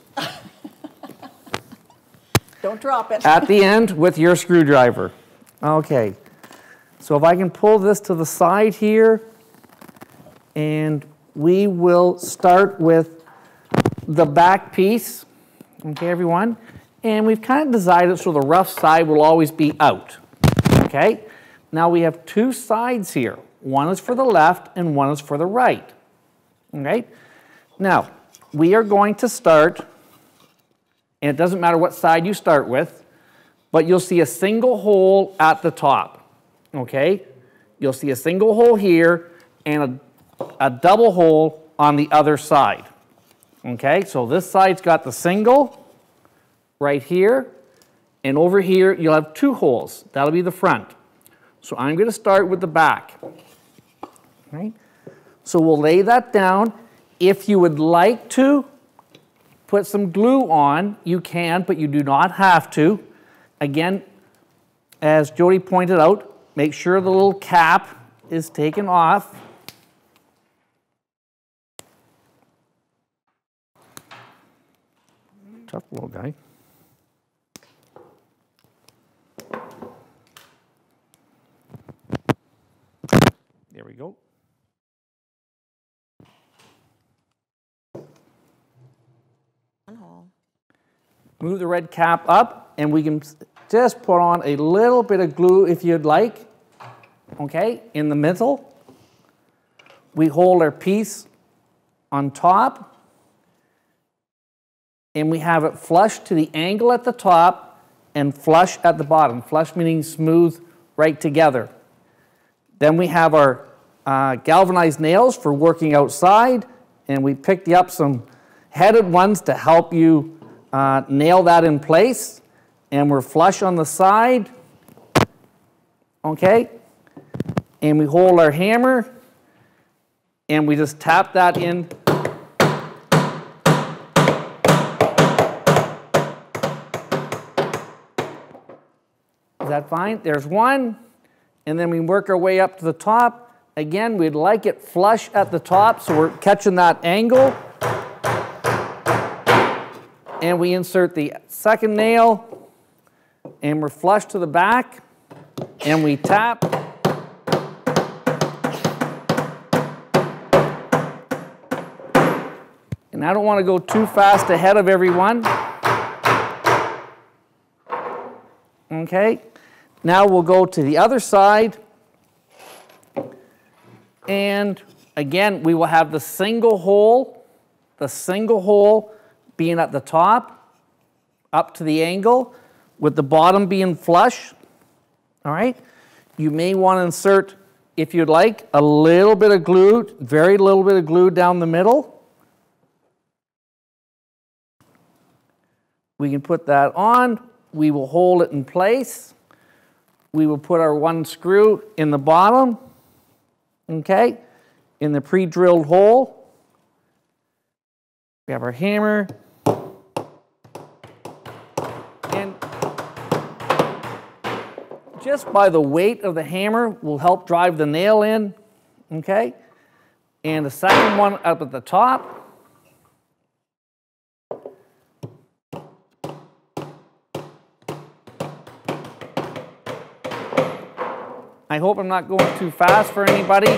Don't drop it. At the end with your screwdriver. Okay. So if I can pull this to the side here, and we will start with the back piece. Okay, everyone? And we've kind of decided so the rough side will always be out. Okay? Now we have two sides here. One is for the left and one is for the right. Okay? Now, we are going to start, and it doesn't matter what side you start with, but you'll see a single hole at the top. Okay? You'll see a single hole here and a, a double hole on the other side. Okay? So this side's got the single right here, and over here you'll have two holes. That'll be the front. So I'm going to start with the back. Right? So we'll lay that down. If you would like to put some glue on, you can, but you do not have to. Again, as Jody pointed out, make sure the little cap is taken off. Tough little guy. There we go. One hole. Move the red cap up, and we can just put on a little bit of glue if you'd like. Okay, in the middle. We hold our piece on top, and we have it flush to the angle at the top and flush at the bottom. Flush meaning smooth right together. Then we have our uh, galvanized nails for working outside, and we picked you up some headed ones to help you uh, nail that in place. And we're flush on the side, okay? And we hold our hammer, and we just tap that in. Is that fine? There's one, and then we work our way up to the top. Again, we'd like it flush at the top, so we're catching that angle. And we insert the second nail, and we're flush to the back, and we tap. And I don't want to go too fast ahead of everyone. Okay, now we'll go to the other side. And again, we will have the single hole, the single hole being at the top, up to the angle, with the bottom being flush. All right, you may want to insert, if you'd like, a little bit of glue, very little bit of glue down the middle. We can put that on. We will hold it in place. We will put our one screw in the bottom, okay, in the pre-drilled hole. We have our hammer. And just by the weight of the hammer will help drive the nail in, okay? And the second one up at the top. I hope I'm not going too fast for anybody.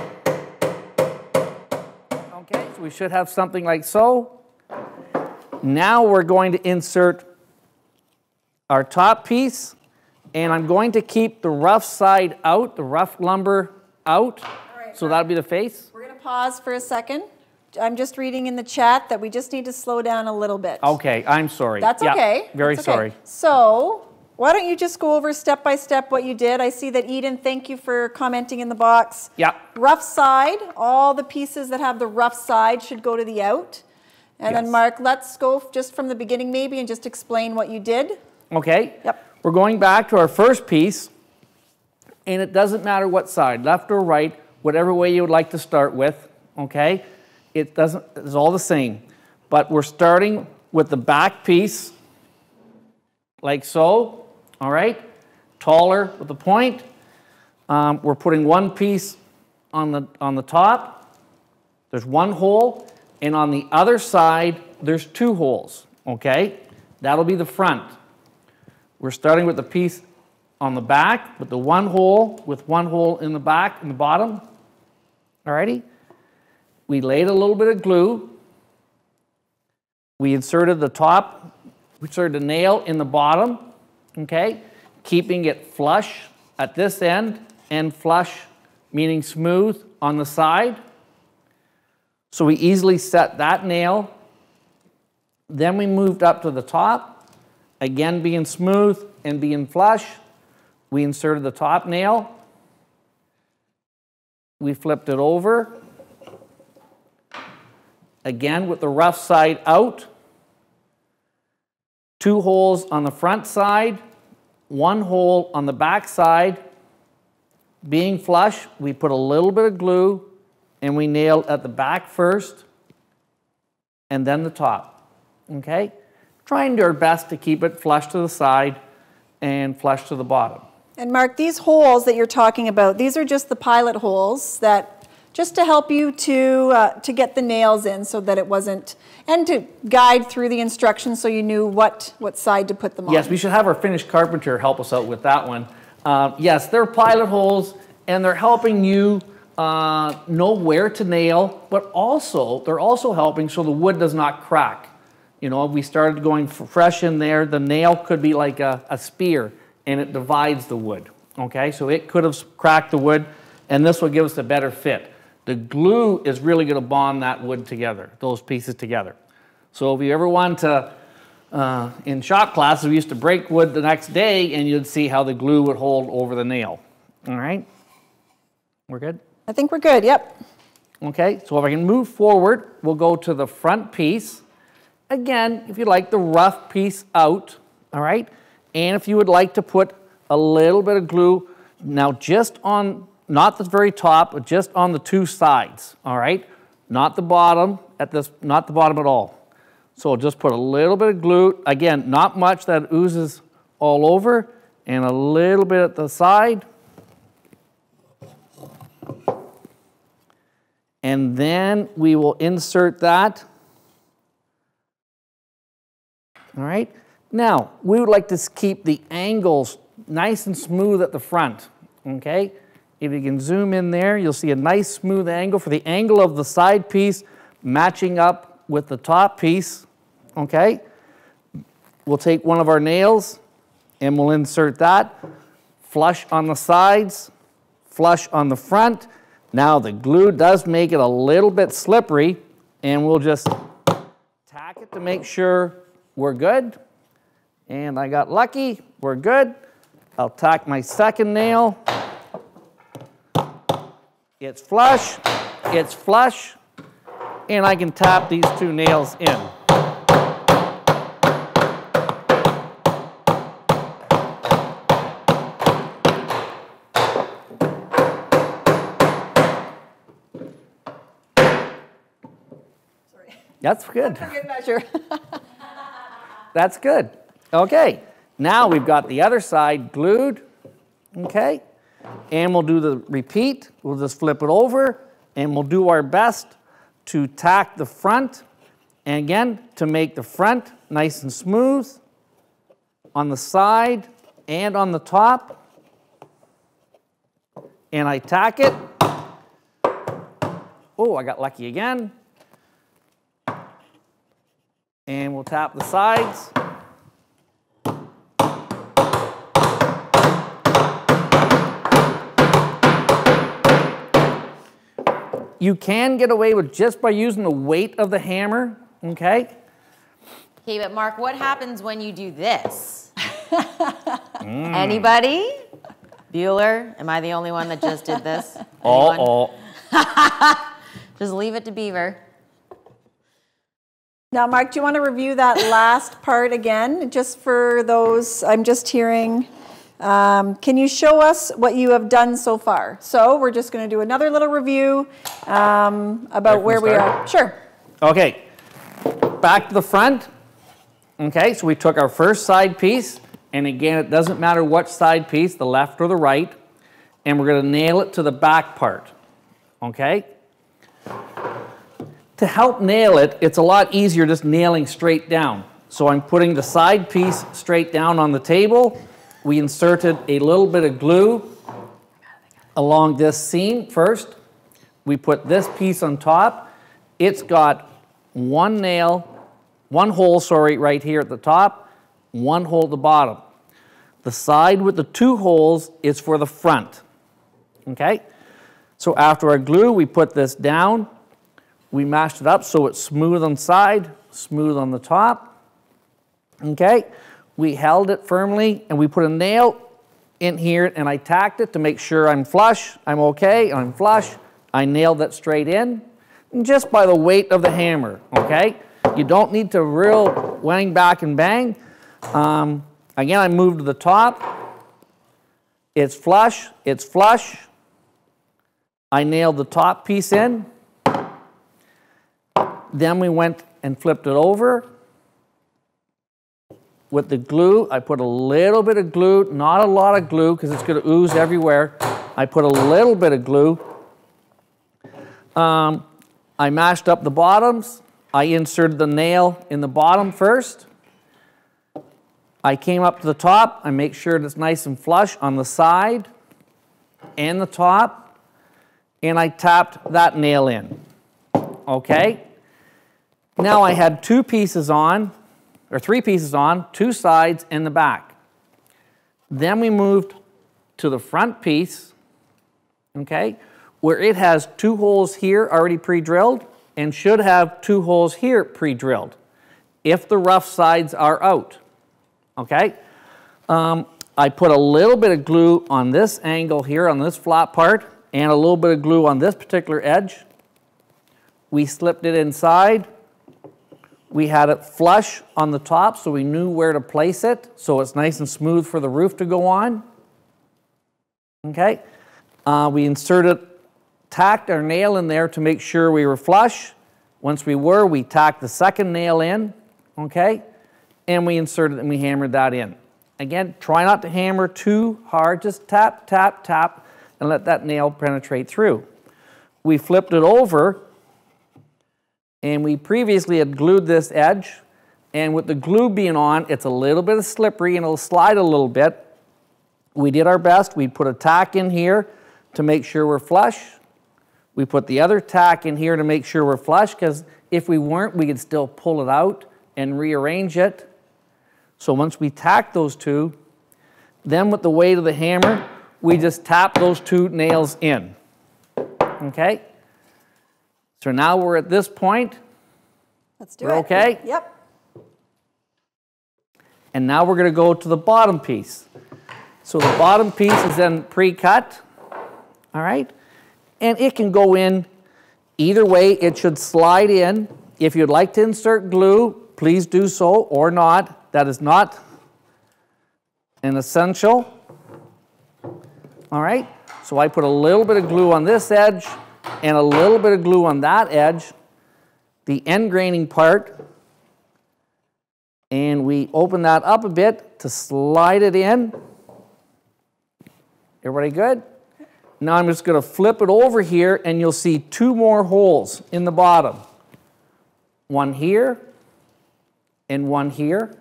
Okay, so we should have something like so. Now we're going to insert our top piece, and I'm going to keep the rough side out, the rough lumber out. All right, so that'll be the face. We're going to pause for a second. I'm just reading in the chat that we just need to slow down a little bit. Okay, I'm sorry. That's yeah, okay. Very That's okay. sorry. So, why don't you just go over step by step what you did? I see that Eden, thank you for commenting in the box. Yeah. Rough side, all the pieces that have the rough side should go to the out. And yes. Then Mark, let's go just from the beginning maybe and just explain what you did. Okay. Yep. We're going back to our first piece, and it doesn't matter what side, left or right, whatever way you would like to start with, okay? It doesn't, it's all the same. But we're starting with the back piece, like so. All right, taller with the point. Um, we're putting one piece on the, on the top. There's one hole, and on the other side, there's two holes, okay? That'll be the front. We're starting with the piece on the back with the one hole, with one hole in the back and the bottom. All righty? We laid a little bit of glue. We inserted the top, we inserted a nail in the bottom. Okay, keeping it flush at this end and flush, meaning smooth, on the side. So we easily set that nail. Then we moved up to the top, again being smooth and being flush. We inserted the top nail. We flipped it over, again with the rough side out. Two holes on the front side, one hole on the back side. Being flush, we put a little bit of glue and we nailed at the back first and then the top, okay? Trying our best to keep it flush to the side and flush to the bottom. And Mark, these holes that you're talking about, these are just the pilot holes that just to help you to, uh, to get the nails in so that it wasn't, and to guide through the instructions so you knew what, what side to put them on. Yes, we should have our finished carpenter help us out with that one. Uh, yes, they're pilot holes, and they're helping you uh, know where to nail, but also, they're also helping so the wood does not crack. You know, if we started going fresh in there, the nail could be like a, a spear, and it divides the wood, okay? So it could have cracked the wood, and this will give us a better fit. The glue is really going to bond that wood together, those pieces together. So if you ever want to, uh, in shop classes, we used to break wood the next day, and you'd see how the glue would hold over the nail. All right? We're good? I think we're good, yep. Okay, so if I can move forward, we'll go to the front piece. Again, if you like the rough piece out, all right? And if you would like to put a little bit of glue, now just on, not the very top, but just on the two sides, all right? Not the bottom, at this, not the bottom at all. So I'll just put a little bit of glue, again, not much that oozes all over, and a little bit at the side. And then we will insert that. All right. Now, we would like to keep the angles nice and smooth at the front. Okay. If you can zoom in there, you'll see a nice smooth angle for the angle of the side piece matching up with the top piece. Okay. We'll take one of our nails and we'll insert that. Flush on the sides, flush on the front. Now the glue does make it a little bit slippery, and we'll just tack it to make sure we're good. And I got lucky, we're good. I'll tack my second nail. It's flush, it's flush, and I can tap these two nails in. That's good. That's a good measure. That's good. Okay, now we've got the other side glued, okay? And we'll do the repeat. We'll just flip it over, and we'll do our best to tack the front, and again, to make the front nice and smooth on the side and on the top. And I tack it. Oh, I got lucky again. And we'll tap the sides. You can get away with just by using the weight of the hammer, okay? Okay, but Mark, what happens when you do this? mm. Anybody? Bueller, am I the only one that just did this? Oh, oh. Just leave it to Beaver. Now, Mark, do you want to review that last part again, just for those, I'm just hearing, um, can you show us what you have done so far? So we're just going to do another little review um, about where we are. Sure. Okay, back to the front. Okay, so we took our first side piece, and again, it doesn't matter what side piece, the left or the right, and we're going to nail it to the back part, okay? To help nail it, it's a lot easier just nailing straight down. So I'm putting the side piece straight down on the table. We inserted a little bit of glue along this seam first. We put this piece on top. It's got one nail, one hole, sorry, right here at the top, one hole at the bottom. The side with the two holes is for the front, okay? So after our glue, we put this down. We mashed it up so it's smooth on the side, smooth on the top, okay? We held it firmly, and we put a nail in here, and I tacked it to make sure I'm flush, I'm okay, I'm flush. I nailed that straight in, and just by the weight of the hammer, okay? You don't need to real wang back and bang. Um, again, I moved to the top. It's flush, it's flush. I nailed the top piece in. Then we went and flipped it over. With the glue, I put a little bit of glue, not a lot of glue because it's going to ooze everywhere. I put a little bit of glue. Um, I mashed up the bottoms. I inserted the nail in the bottom first. I came up to the top. I make sure it's nice and flush on the side and the top. And I tapped that nail in. Okay? Now I had two pieces on, or three pieces on, two sides and the back. Then we moved to the front piece, okay, where it has two holes here already pre-drilled and should have two holes here pre-drilled if the rough sides are out, okay? Um, I put a little bit of glue on this angle here, on this flat part, and a little bit of glue on this particular edge, We slipped it inside. We had it flush on the top so we knew where to place it so it's nice and smooth for the roof to go on. Okay. Uh, we inserted, tacked our nail in there to make sure we were flush. Once we were, we tacked the second nail in, okay, and we inserted and we hammered that in. Again, try not to hammer too hard, just tap, tap, tap, and let that nail penetrate through. We flipped it over, and we previously had glued this edge, and with the glue being on, it's a little bit slippery and it'll slide a little bit. We did our best. We put a tack in here to make sure we're flush. We put the other tack in here to make sure we're flush, because if we weren't, we could still pull it out and rearrange it. So once we tack those two, then with the weight of the hammer, we just tap those two nails in. Okay? So now we're at this point. Let's do we're it. Okay? Yep. And now we're going to go to the bottom piece. So the bottom piece is then pre-cut. All right? And it can go in either way. It should slide in. If you'd like to insert glue, please do so, or not. That is not an essential. All right? So I put a little bit of glue on this edge and a little bit of glue on that edge, the end graining part, and we open that up a bit to slide it in. Everybody good? Now I'm just going to flip it over here and you'll see two more holes in the bottom. One here and one here.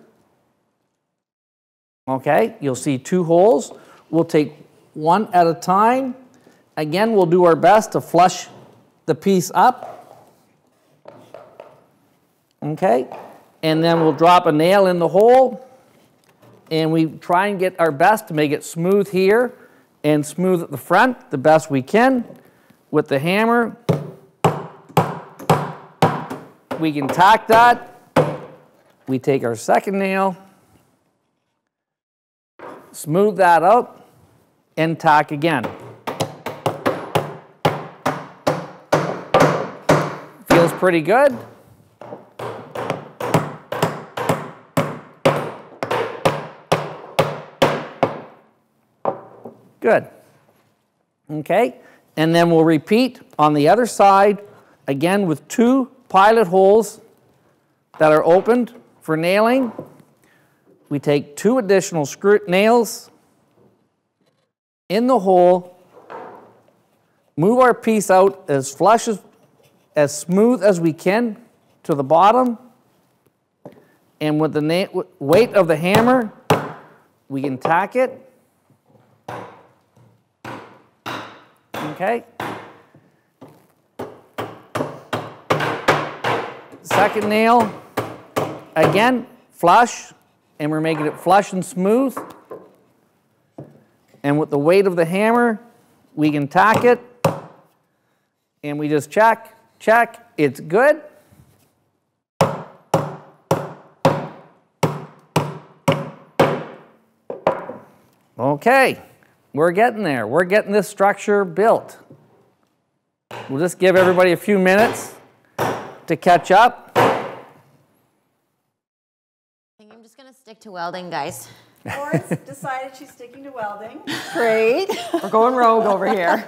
Okay, you'll see two holes. We'll take one at a time. Again, we'll do our best to flush the piece up. Okay, and then we'll drop a nail in the hole and we try and get our best to make it smooth here and smooth at the front the best we can with the hammer. We can tack that. We take our second nail, smooth that out, and tack again. Feels pretty good. Good. Okay, and then we'll repeat on the other side, again with two pilot holes that are opened for nailing. We take two additional screw nails in the hole, move our piece out as flush as, as smooth as we can to the bottom, and with the weight of the hammer, we can tack it. Okay. Second nail, again, flush, and we're making it flush and smooth. And with the weight of the hammer, we can tack it, and we just check, check, it's good. Okay. We're getting there. We're getting this structure built. We'll just give everybody a few minutes to catch up. I think I'm just going to stick to welding, guys. Lauren's decided she's sticking to welding. Great. We're going rogue over here.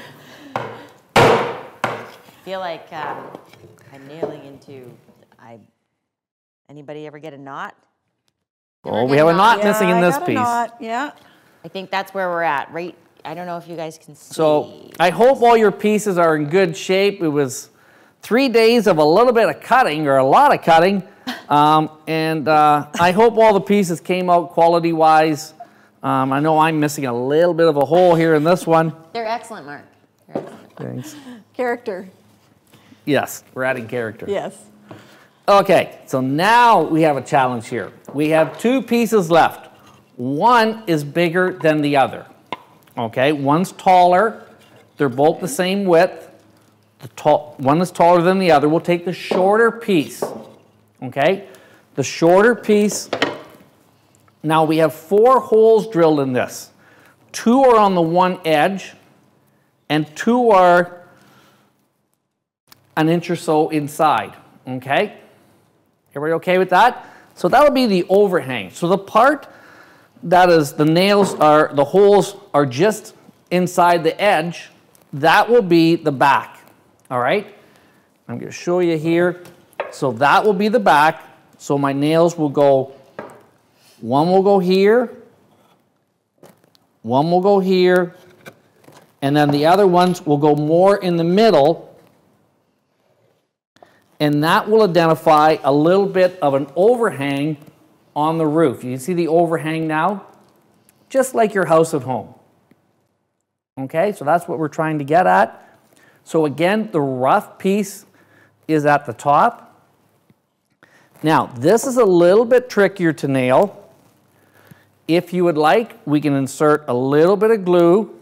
I feel like um, I'm nailing into, I, anybody ever get a knot? Oh, we have a knot yeah, missing in I this got a piece. knot. Yeah. I think that's where we're at, right? I don't know if you guys can see. So I hope all your pieces are in good shape. It was three days of a little bit of cutting, or a lot of cutting, um, and uh, I hope all the pieces came out quality-wise. Um, I know I'm missing a little bit of a hole here in this one. They're excellent, Mark. They're excellent. Thanks. Character. Yes, we're adding character. Yes. Okay, so now we have a challenge here. We have two pieces left. One is bigger than the other. Okay, one's taller. They're both the same width. The tall, one is taller than the other. We'll take the shorter piece. Okay, the shorter piece. Now we have four holes drilled in this. Two are on the one edge, and two are an inch or so inside, okay? Everybody okay with that? So that would be the overhang. So the part that is, the nails are, the holes are just inside the edge, that will be the back, all right? I'm gonna show you here. So that will be the back. So my nails will go, one will go here, one will go here, and then the other ones will go more in the middle, and that will identify a little bit of an overhang on the roof. You see the overhang now? Just like your house at home. Okay, so that's what we're trying to get at. So again, the rough piece is at the top. Now, this is a little bit trickier to nail. If you would like, we can insert a little bit of glue.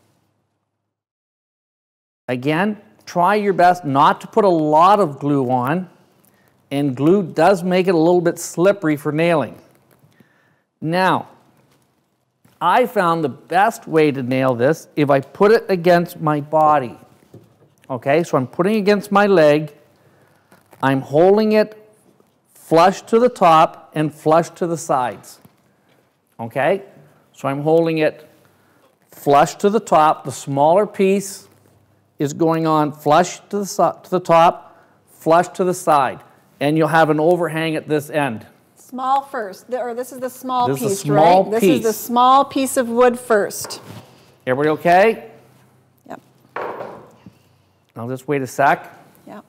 Again, try your best not to put a lot of glue on, and glue does make it a little bit slippery for nailing. Now, I found the best way to nail this if I put it against my body. Okay, so I'm putting it against my leg, I'm holding it flush to the top and flush to the sides. Okay, so I'm holding it flush to the top, the smaller piece is going on flush to the, to the top, flush to the side, and you'll have an overhang at this end. Small first, or this is the small this piece, is a small right? Piece. This is the small piece of wood first. Everybody okay? Yep. I'll just wait a sec. Yep.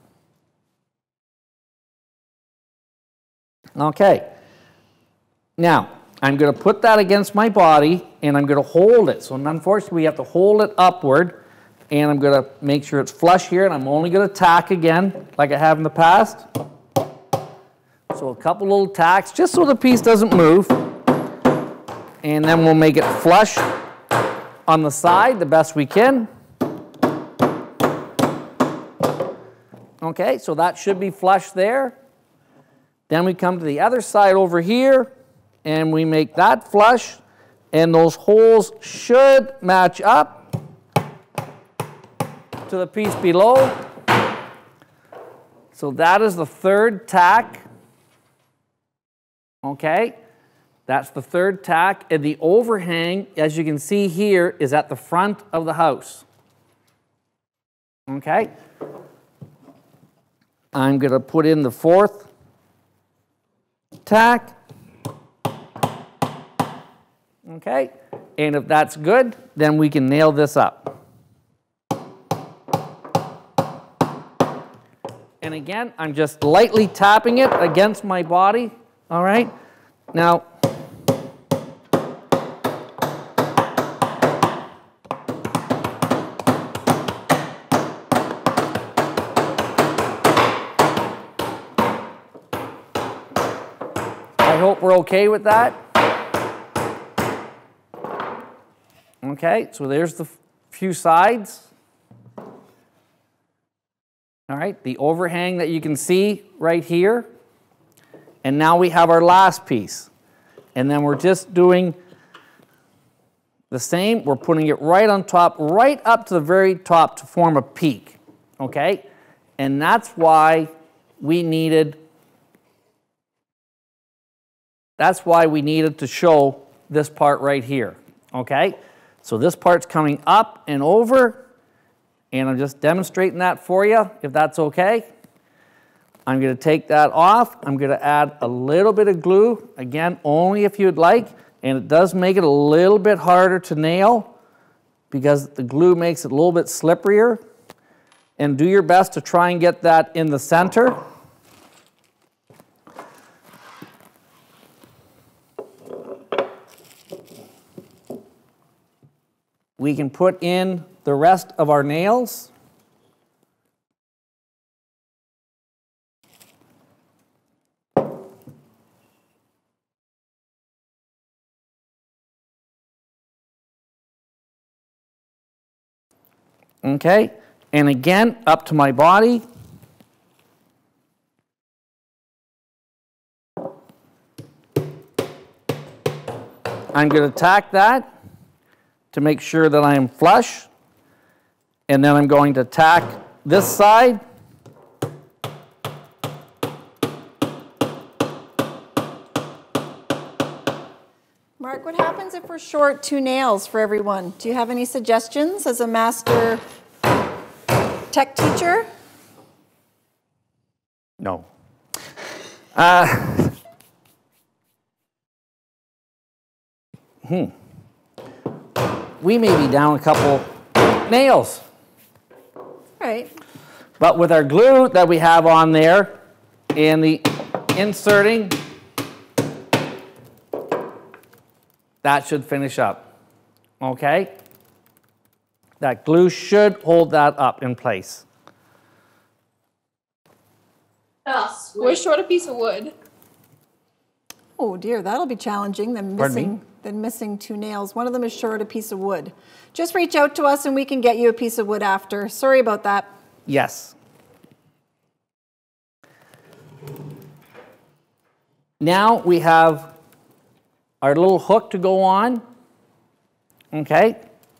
Okay. Now, I'm going to put that against my body, and I'm going to hold it. So unfortunately, we have to hold it upward. And I'm going to make sure it's flush here, and I'm only going to tack again like I have in the past. So a couple little tacks just so the piece doesn't move. And then we'll make it flush on the side the best we can. Okay, so that should be flush there. Then we come to the other side over here, and we make that flush, and those holes should match up to the piece below. So that is the third tack. Okay, that's the third tack, and the overhang, as you can see here, is at the front of the house. Okay, I'm going to put in the fourth tack. Okay, and if that's good, then we can nail this up. And again, I'm just lightly tapping it against my body, all right? Now, I hope we're okay with that. Okay, so there's the few sides. All right, the overhang that you can see right here. And now we have our last piece. And then we're just doing the same. We're putting it right on top, right up to the very top to form a peak. Okay? And that's why we needed, that's why we needed to show this part right here. Okay? So this part's coming up and over. And I'm just demonstrating that for you, if that's okay. I'm going to take that off. I'm going to add a little bit of glue, again, only if you'd like. And it does make it a little bit harder to nail because the glue makes it a little bit slipperier. And do your best to try and get that in the center. We can put in the rest of our nails. Okay, and again, up to my body. I'm going to tack that to make sure that I am flush. And then I'm going to tack this side happens if we're short two nails for everyone? Do you have any suggestions as a master tech teacher? No. Uh, hmm. We may be down a couple nails. Right. But with our glue that we have on there and the inserting, that should finish up. Okay? That glue should hold that up in place. Oh, sweet. We're short a piece of wood. Oh dear, that'll be challenging than Pardon missing me? than missing two nails. One of them is short a piece of wood. Just reach out to us and we can get you a piece of wood after. Sorry about that. Yes. Now we have our little hook to go on. Okay?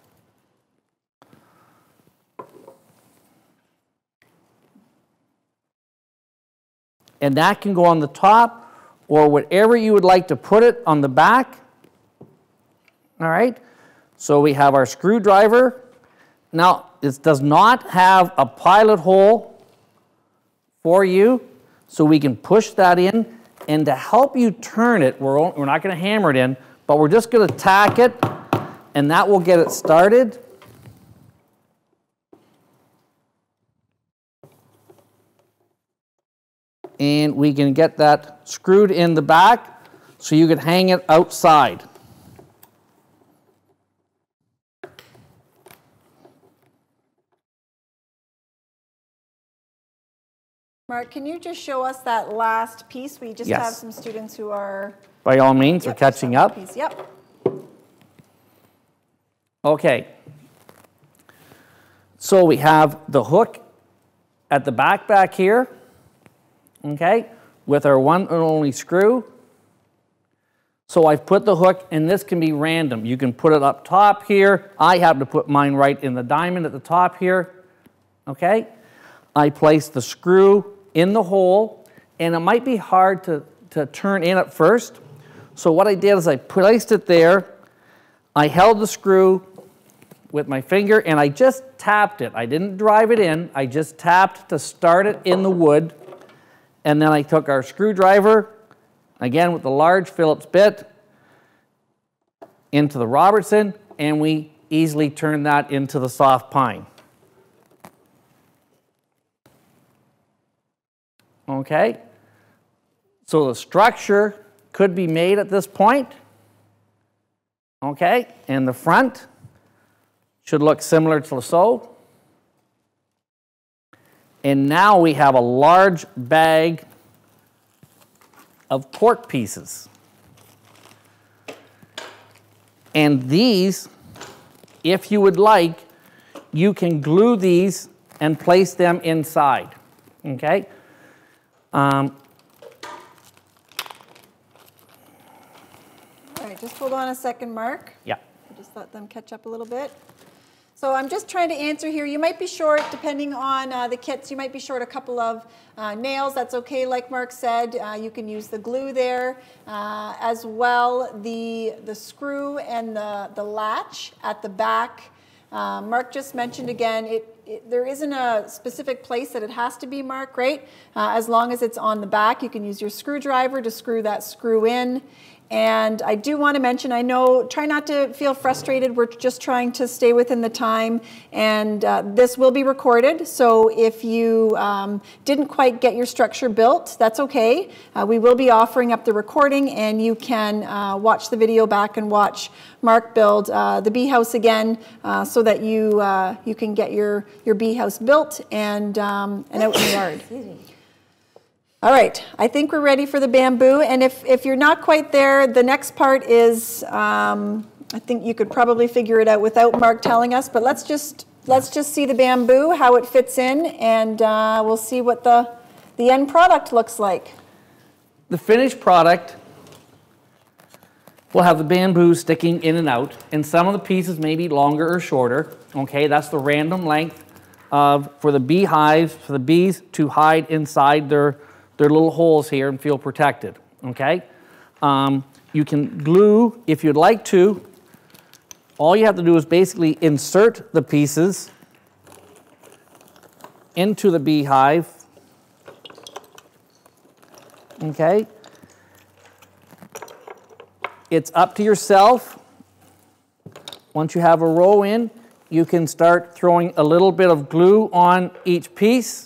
And that can go on the top or whatever you would like to put it on the back. All right? So we have our screwdriver. Now, this does not have a pilot hole for you, so we can push that in. And to help you turn it, we're, we're not going to hammer it in, but we're just going to tack it, and that will get it started. And we can get that screwed in the back so you can hang it outside. Mark, can you just show us that last piece? We just Yes. have some students who are... By all means, Yep, we're catching some up. piece. Yep. Okay. So we have the hook at the back back here, okay, with our one and only screw. So I've put the hook, and this can be random. You can put it up top here. I happen to put mine right in the diamond at the top here, okay? I place the screw in the hole, and it might be hard to, to turn in at first. So what I did is I placed it there. I held the screw with my finger, and I just tapped it. I didn't drive it in. I just tapped to start it in the wood. And then I took our screwdriver, again with the large Phillips bit, into the Robertson, and we easily turned that into the soft pine. Okay? So the structure could be made at this point. Okay? And the front should look similar to so. And now we have a large bag of cork pieces. And these, if you would like, you can glue these and place them inside. Okay? Um, All right, just hold on a second, Mark. yeah. Just let them catch up a little bit. So I'm just trying to answer here. You might be short, depending on uh, the kits, you might be short a couple of uh, nails. That's okay, like Mark said. Uh, you can use the glue there. Uh, as well, the, the screw and the, the latch at the back. Uh, Mark just mentioned again, it, it, there isn't a specific place that it has to be, Mark, right? Uh, as long as it's on the back, you can use your screwdriver to screw that screw in. And I do want to mention, I know, try not to feel frustrated. We're just trying to stay within the time. And uh, this will be recorded. So if you um, didn't quite get your structure built, that's okay. Uh, we will be offering up the recording, and you can uh, watch the video back and watch Mark build uh, the bee house again, uh, so that you uh, you can get your, your bee house built and, um, and out in the yard. All right, I think we're ready for the bamboo. And if, if you're not quite there, the next part is, um, I think you could probably figure it out without Mark telling us, but let's just, let's just see the bamboo, how it fits in, and uh, we'll see what the, the end product looks like. The finished product will have the bamboo sticking in and out, and some of the pieces may be longer or shorter. Okay, that's the random length of, for the beehives, for the bees to hide inside their their little holes here and feel protected, okay? Um, You can glue if you'd like to. All you have to do is basically insert the pieces into the beehive. Okay? It's up to yourself. Once you have a row in, you can start throwing a little bit of glue on each piece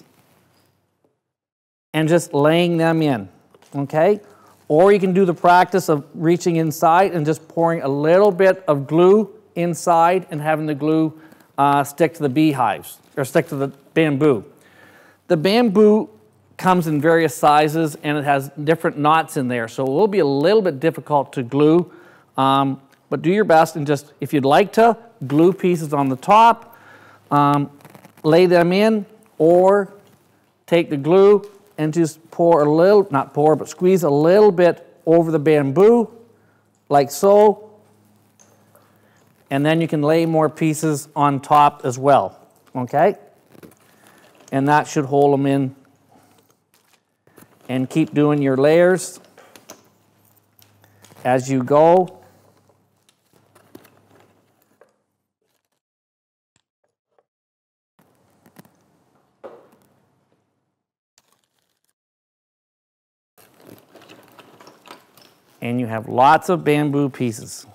and just laying them in, okay? Or you can do the practice of reaching inside and just pouring a little bit of glue inside and having the glue uh, stick to the beehives, or stick to the bamboo. The bamboo comes in various sizes and it has different knots in there, so it will be a little bit difficult to glue, um, but do your best and just, if you'd like to, glue pieces on the top, um, lay them in, or take the glue and just pour a little, not pour, but squeeze a little bit over the bamboo, like so, and then you can lay more pieces on top as well, okay? And that should hold them in. And keep doing your layers as you go. And you have lots of bamboo pieces.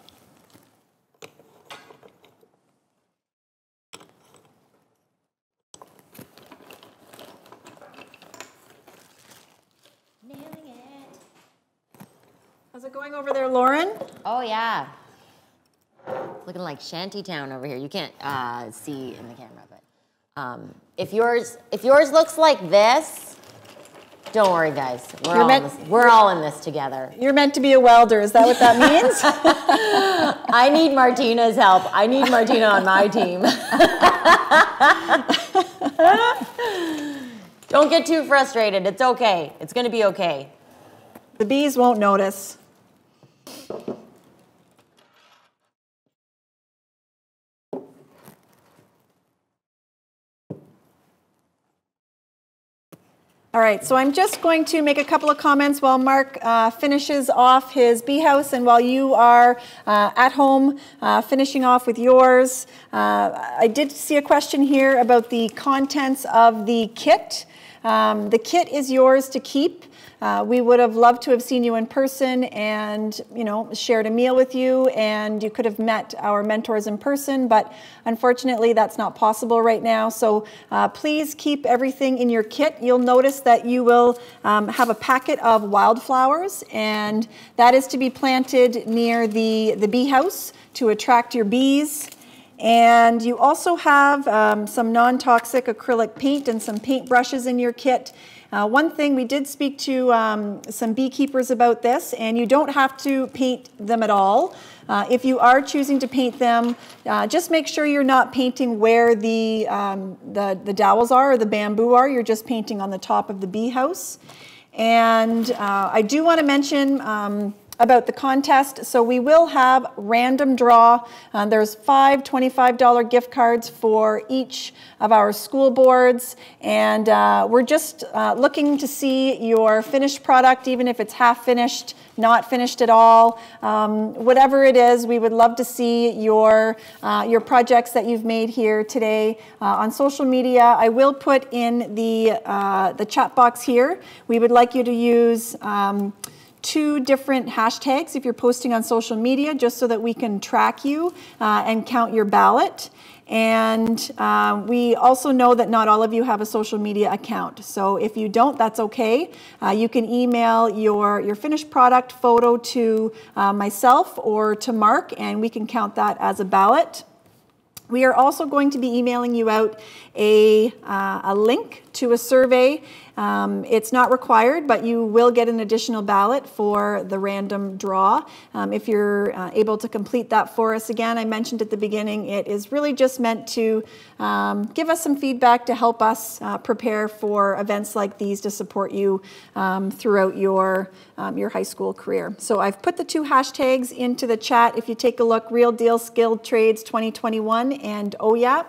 How's it going over there, Lauren? Oh, yeah. It's looking like shantytown over here. You can't uh, see in the camera, but um, if yours if yours looks like this, don't worry, guys. We're, all in, this, we're all in this together. You're meant to be a welder. Is that what that means? I need Martina's help. I need Martina on my team. Don't get too frustrated. It's okay. It's going to be okay. The bees won't notice. All right, so I'm just going to make a couple of comments while Mark uh, finishes off his bee house and while you are uh, at home uh, finishing off with yours. Uh, I did see a question here about the contents of the kit. Um, the kit is yours to keep. Uh, we would have loved to have seen you in person and, you know, shared a meal with you, and you could have met our mentors in person, but unfortunately that's not possible right now. So uh, please keep everything in your kit. You'll notice that you will um, have a packet of wildflowers, and that is to be planted near the, the bee house to attract your bees. And you also have um, some non-toxic acrylic paint and some paint brushes in your kit. Uh, one thing, we did speak to um, some beekeepers about this, and you don't have to paint them at all. Uh, if you are choosing to paint them, uh, just make sure you're not painting where the, um, the, the dowels are or the bamboo are. You're just painting on the top of the bee house. And uh, I do want to mention um, about the contest. So we will have random draw. Uh, there's five twenty-five dollar gift cards for each of our school boards. And uh, we're just uh, looking to see your finished product, even if it's half finished, not finished at all. Um, whatever it is, we would love to see your, uh, your projects that you've made here today uh, on social media. I will put in the, uh, the chat box here. We would like you to use um, two different hashtags if you're posting on social media, just so that we can track you uh, and count your ballot. And uh, we also know that not all of you have a social media account. So if you don't, that's okay. Uh, you can email your, your finished product photo to uh, myself or to Mark, and we can count that as a ballot. We are also going to be emailing you out a, uh, a link to a survey. Um, it's not required, but you will get an additional ballot for the random draw. Um, if you're uh, able to complete that for us. Again, I mentioned at the beginning, it is really just meant to um, give us some feedback to help us uh, prepare for events like these to support you um, throughout your, um, your high school career. So I've put the two hashtags into the chat. If you take a look, Real Deal Skilled Trades twenty twenty-one and O Y A P.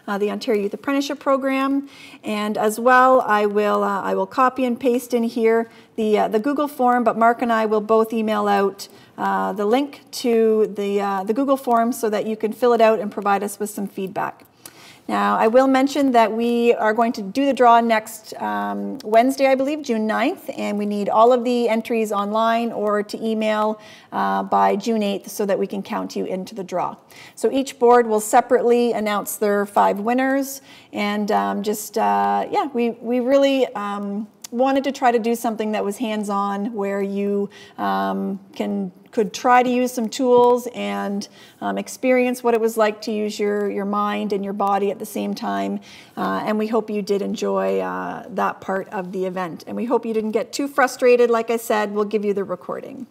uh, the Ontario Youth Apprenticeship Program. And as well, I will, uh, I will copy and paste in here the, uh, the Google form, but Mark and I will both email out uh, the link to the, uh, the Google form so that you can fill it out and provide us with some feedback. Now, I will mention that we are going to do the draw next um, Wednesday, I believe, June ninth, and we need all of the entries online or to email uh, by June eighth so that we can count you into the draw. So each board will separately announce their five winners, and um, just, uh, yeah, we, we really um, wanted to try to do something that was hands-on, where you um, can could try to use some tools and um, experience what it was like to use your, your mind and your body at the same time. Uh, and we hope you did enjoy uh, that part of the event. And we hope you didn't get too frustrated. Like I said, we'll give you the recording.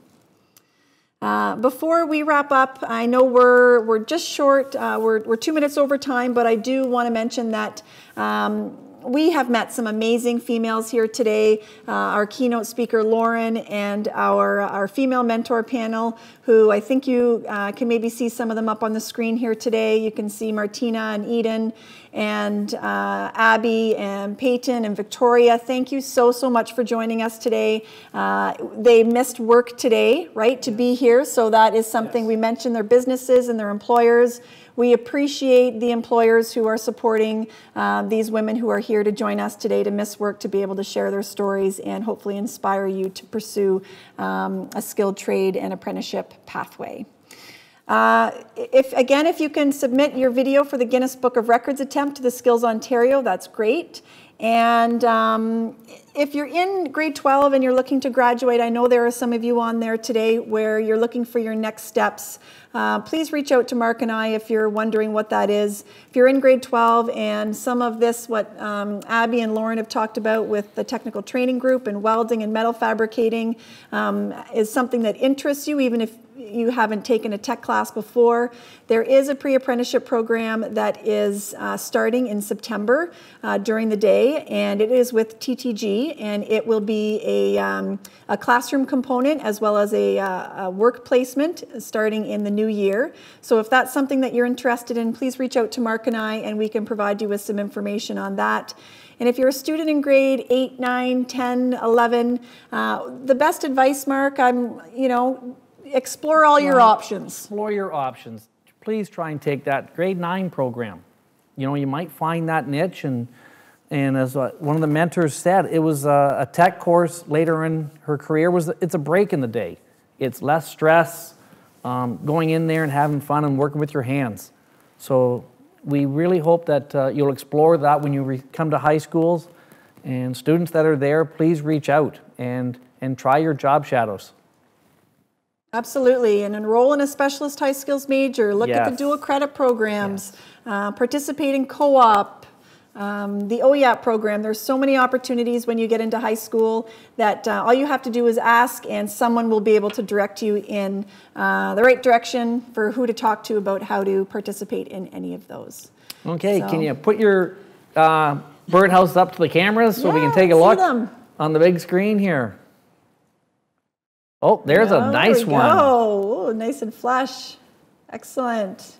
Uh, before we wrap up, I know we're, we're just short, uh, we're, we're two minutes over time, but I do want to mention that um, we have met some amazing females here today, uh, our keynote speaker Lauren and our, our female mentor panel, who I think you uh, can maybe see some of them up on the screen here today. You can see Martina and Eden and uh, Abby and Peyton and Victoria. Thank you so, so much for joining us today. Uh, they missed work today, right, to be here, so that is something. Yes. We mentioned their businesses and their employers. We appreciate the employers who are supporting uh, these women who are here to join us today to miss work, to be able to share their stories and hopefully inspire you to pursue um, a skilled trade and apprenticeship pathway. Uh, if, again, if you can submit your video for the Guinness Book of Records attempt to the Skills Ontario, that's great. And um, if you're in grade twelve and you're looking to graduate, I know there are some of you on there today where you're looking for your next steps. Uh, please reach out to Mark and I if you're wondering what that is. If you're in grade twelve and some of this, what um, Abby and Lauren have talked about with the technical training group and welding and metal fabricating um, is something that interests you, even if you haven't taken a tech class before, there is a pre-apprenticeship program that is uh, starting in September uh, during the day, and it is with T T G, and it will be a, um, a classroom component as well as a, uh, a work placement starting in the new year. So if that's something that you're interested in, please reach out to Mark and I, and we can provide you with some information on that. And if you're a student in grade eight, nine, ten, eleven, uh, the best advice, Mark, I'm, you know, explore all your options. Explore your options. Please try and take that grade nine program. You know, you might find that niche, and and as uh, one of the mentors said, it was a, a tech course later in her career. Was it's a break in the day. It's less stress, um, going in there and having fun and working with your hands. So we really hope that uh, you'll explore that when you re come to high schools. And students that are there, please reach out and and try your job shadows. Absolutely, and enroll in a specialist high skills major, look yes. at the dual credit programs, yes. uh, participate in co-op, um, the O Y A P program. There's so many opportunities when you get into high school that uh, all you have to do is ask, and someone will be able to direct you in uh, the right direction for who to talk to about how to participate in any of those. Okay, so. Can you put your uh, birdhouse up to the cameras so yeah, we can take a look them. on the big screen here? Oh, there's oh, a nice there we one. Oh, Ooh, nice and flush. Excellent.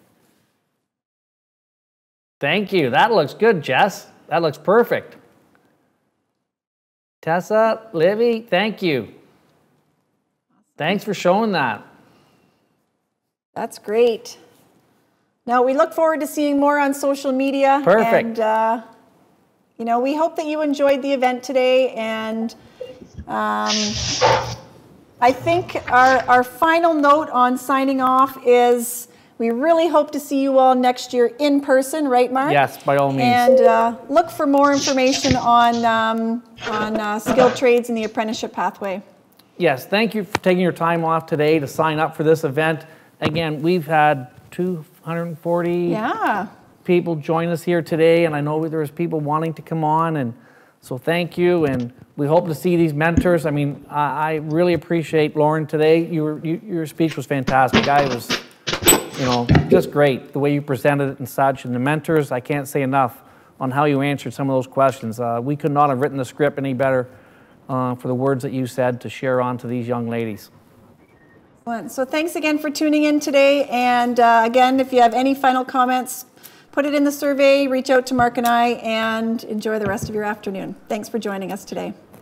Thank you. That looks good, Jess. That looks perfect. Tessa, Livy, thank you. Thanks for showing that. That's great. Now, we look forward to seeing more on social media. Perfect. And, uh, you know, we hope that you enjoyed the event today, and um, I think our, our final note on signing off is we really hope to see you all next year in person, right, Mark? Yes, by all means. And uh, look for more information on, um, on uh, skilled trades and the apprenticeship pathway. Yes, thank you for taking your time off today to sign up for this event. Again, we've had two hundred forty yeah. people join us here today, and I know there's people wanting to come on, and so thank you, and we hope to see these mentors. I mean, I, I really appreciate Lauren today. You were, you, your speech was fantastic. I was, you know, just great, the way you presented it and such. And the mentors, I can't say enough on how you answered some of those questions. Uh, we could not have written the script any better uh, for the words that you said to share on to these young ladies. So thanks again for tuning in today. And uh, again, if you have any final comments, put it in the survey, reach out to Mark and I, and enjoy the rest of your afternoon. Thanks for joining us today.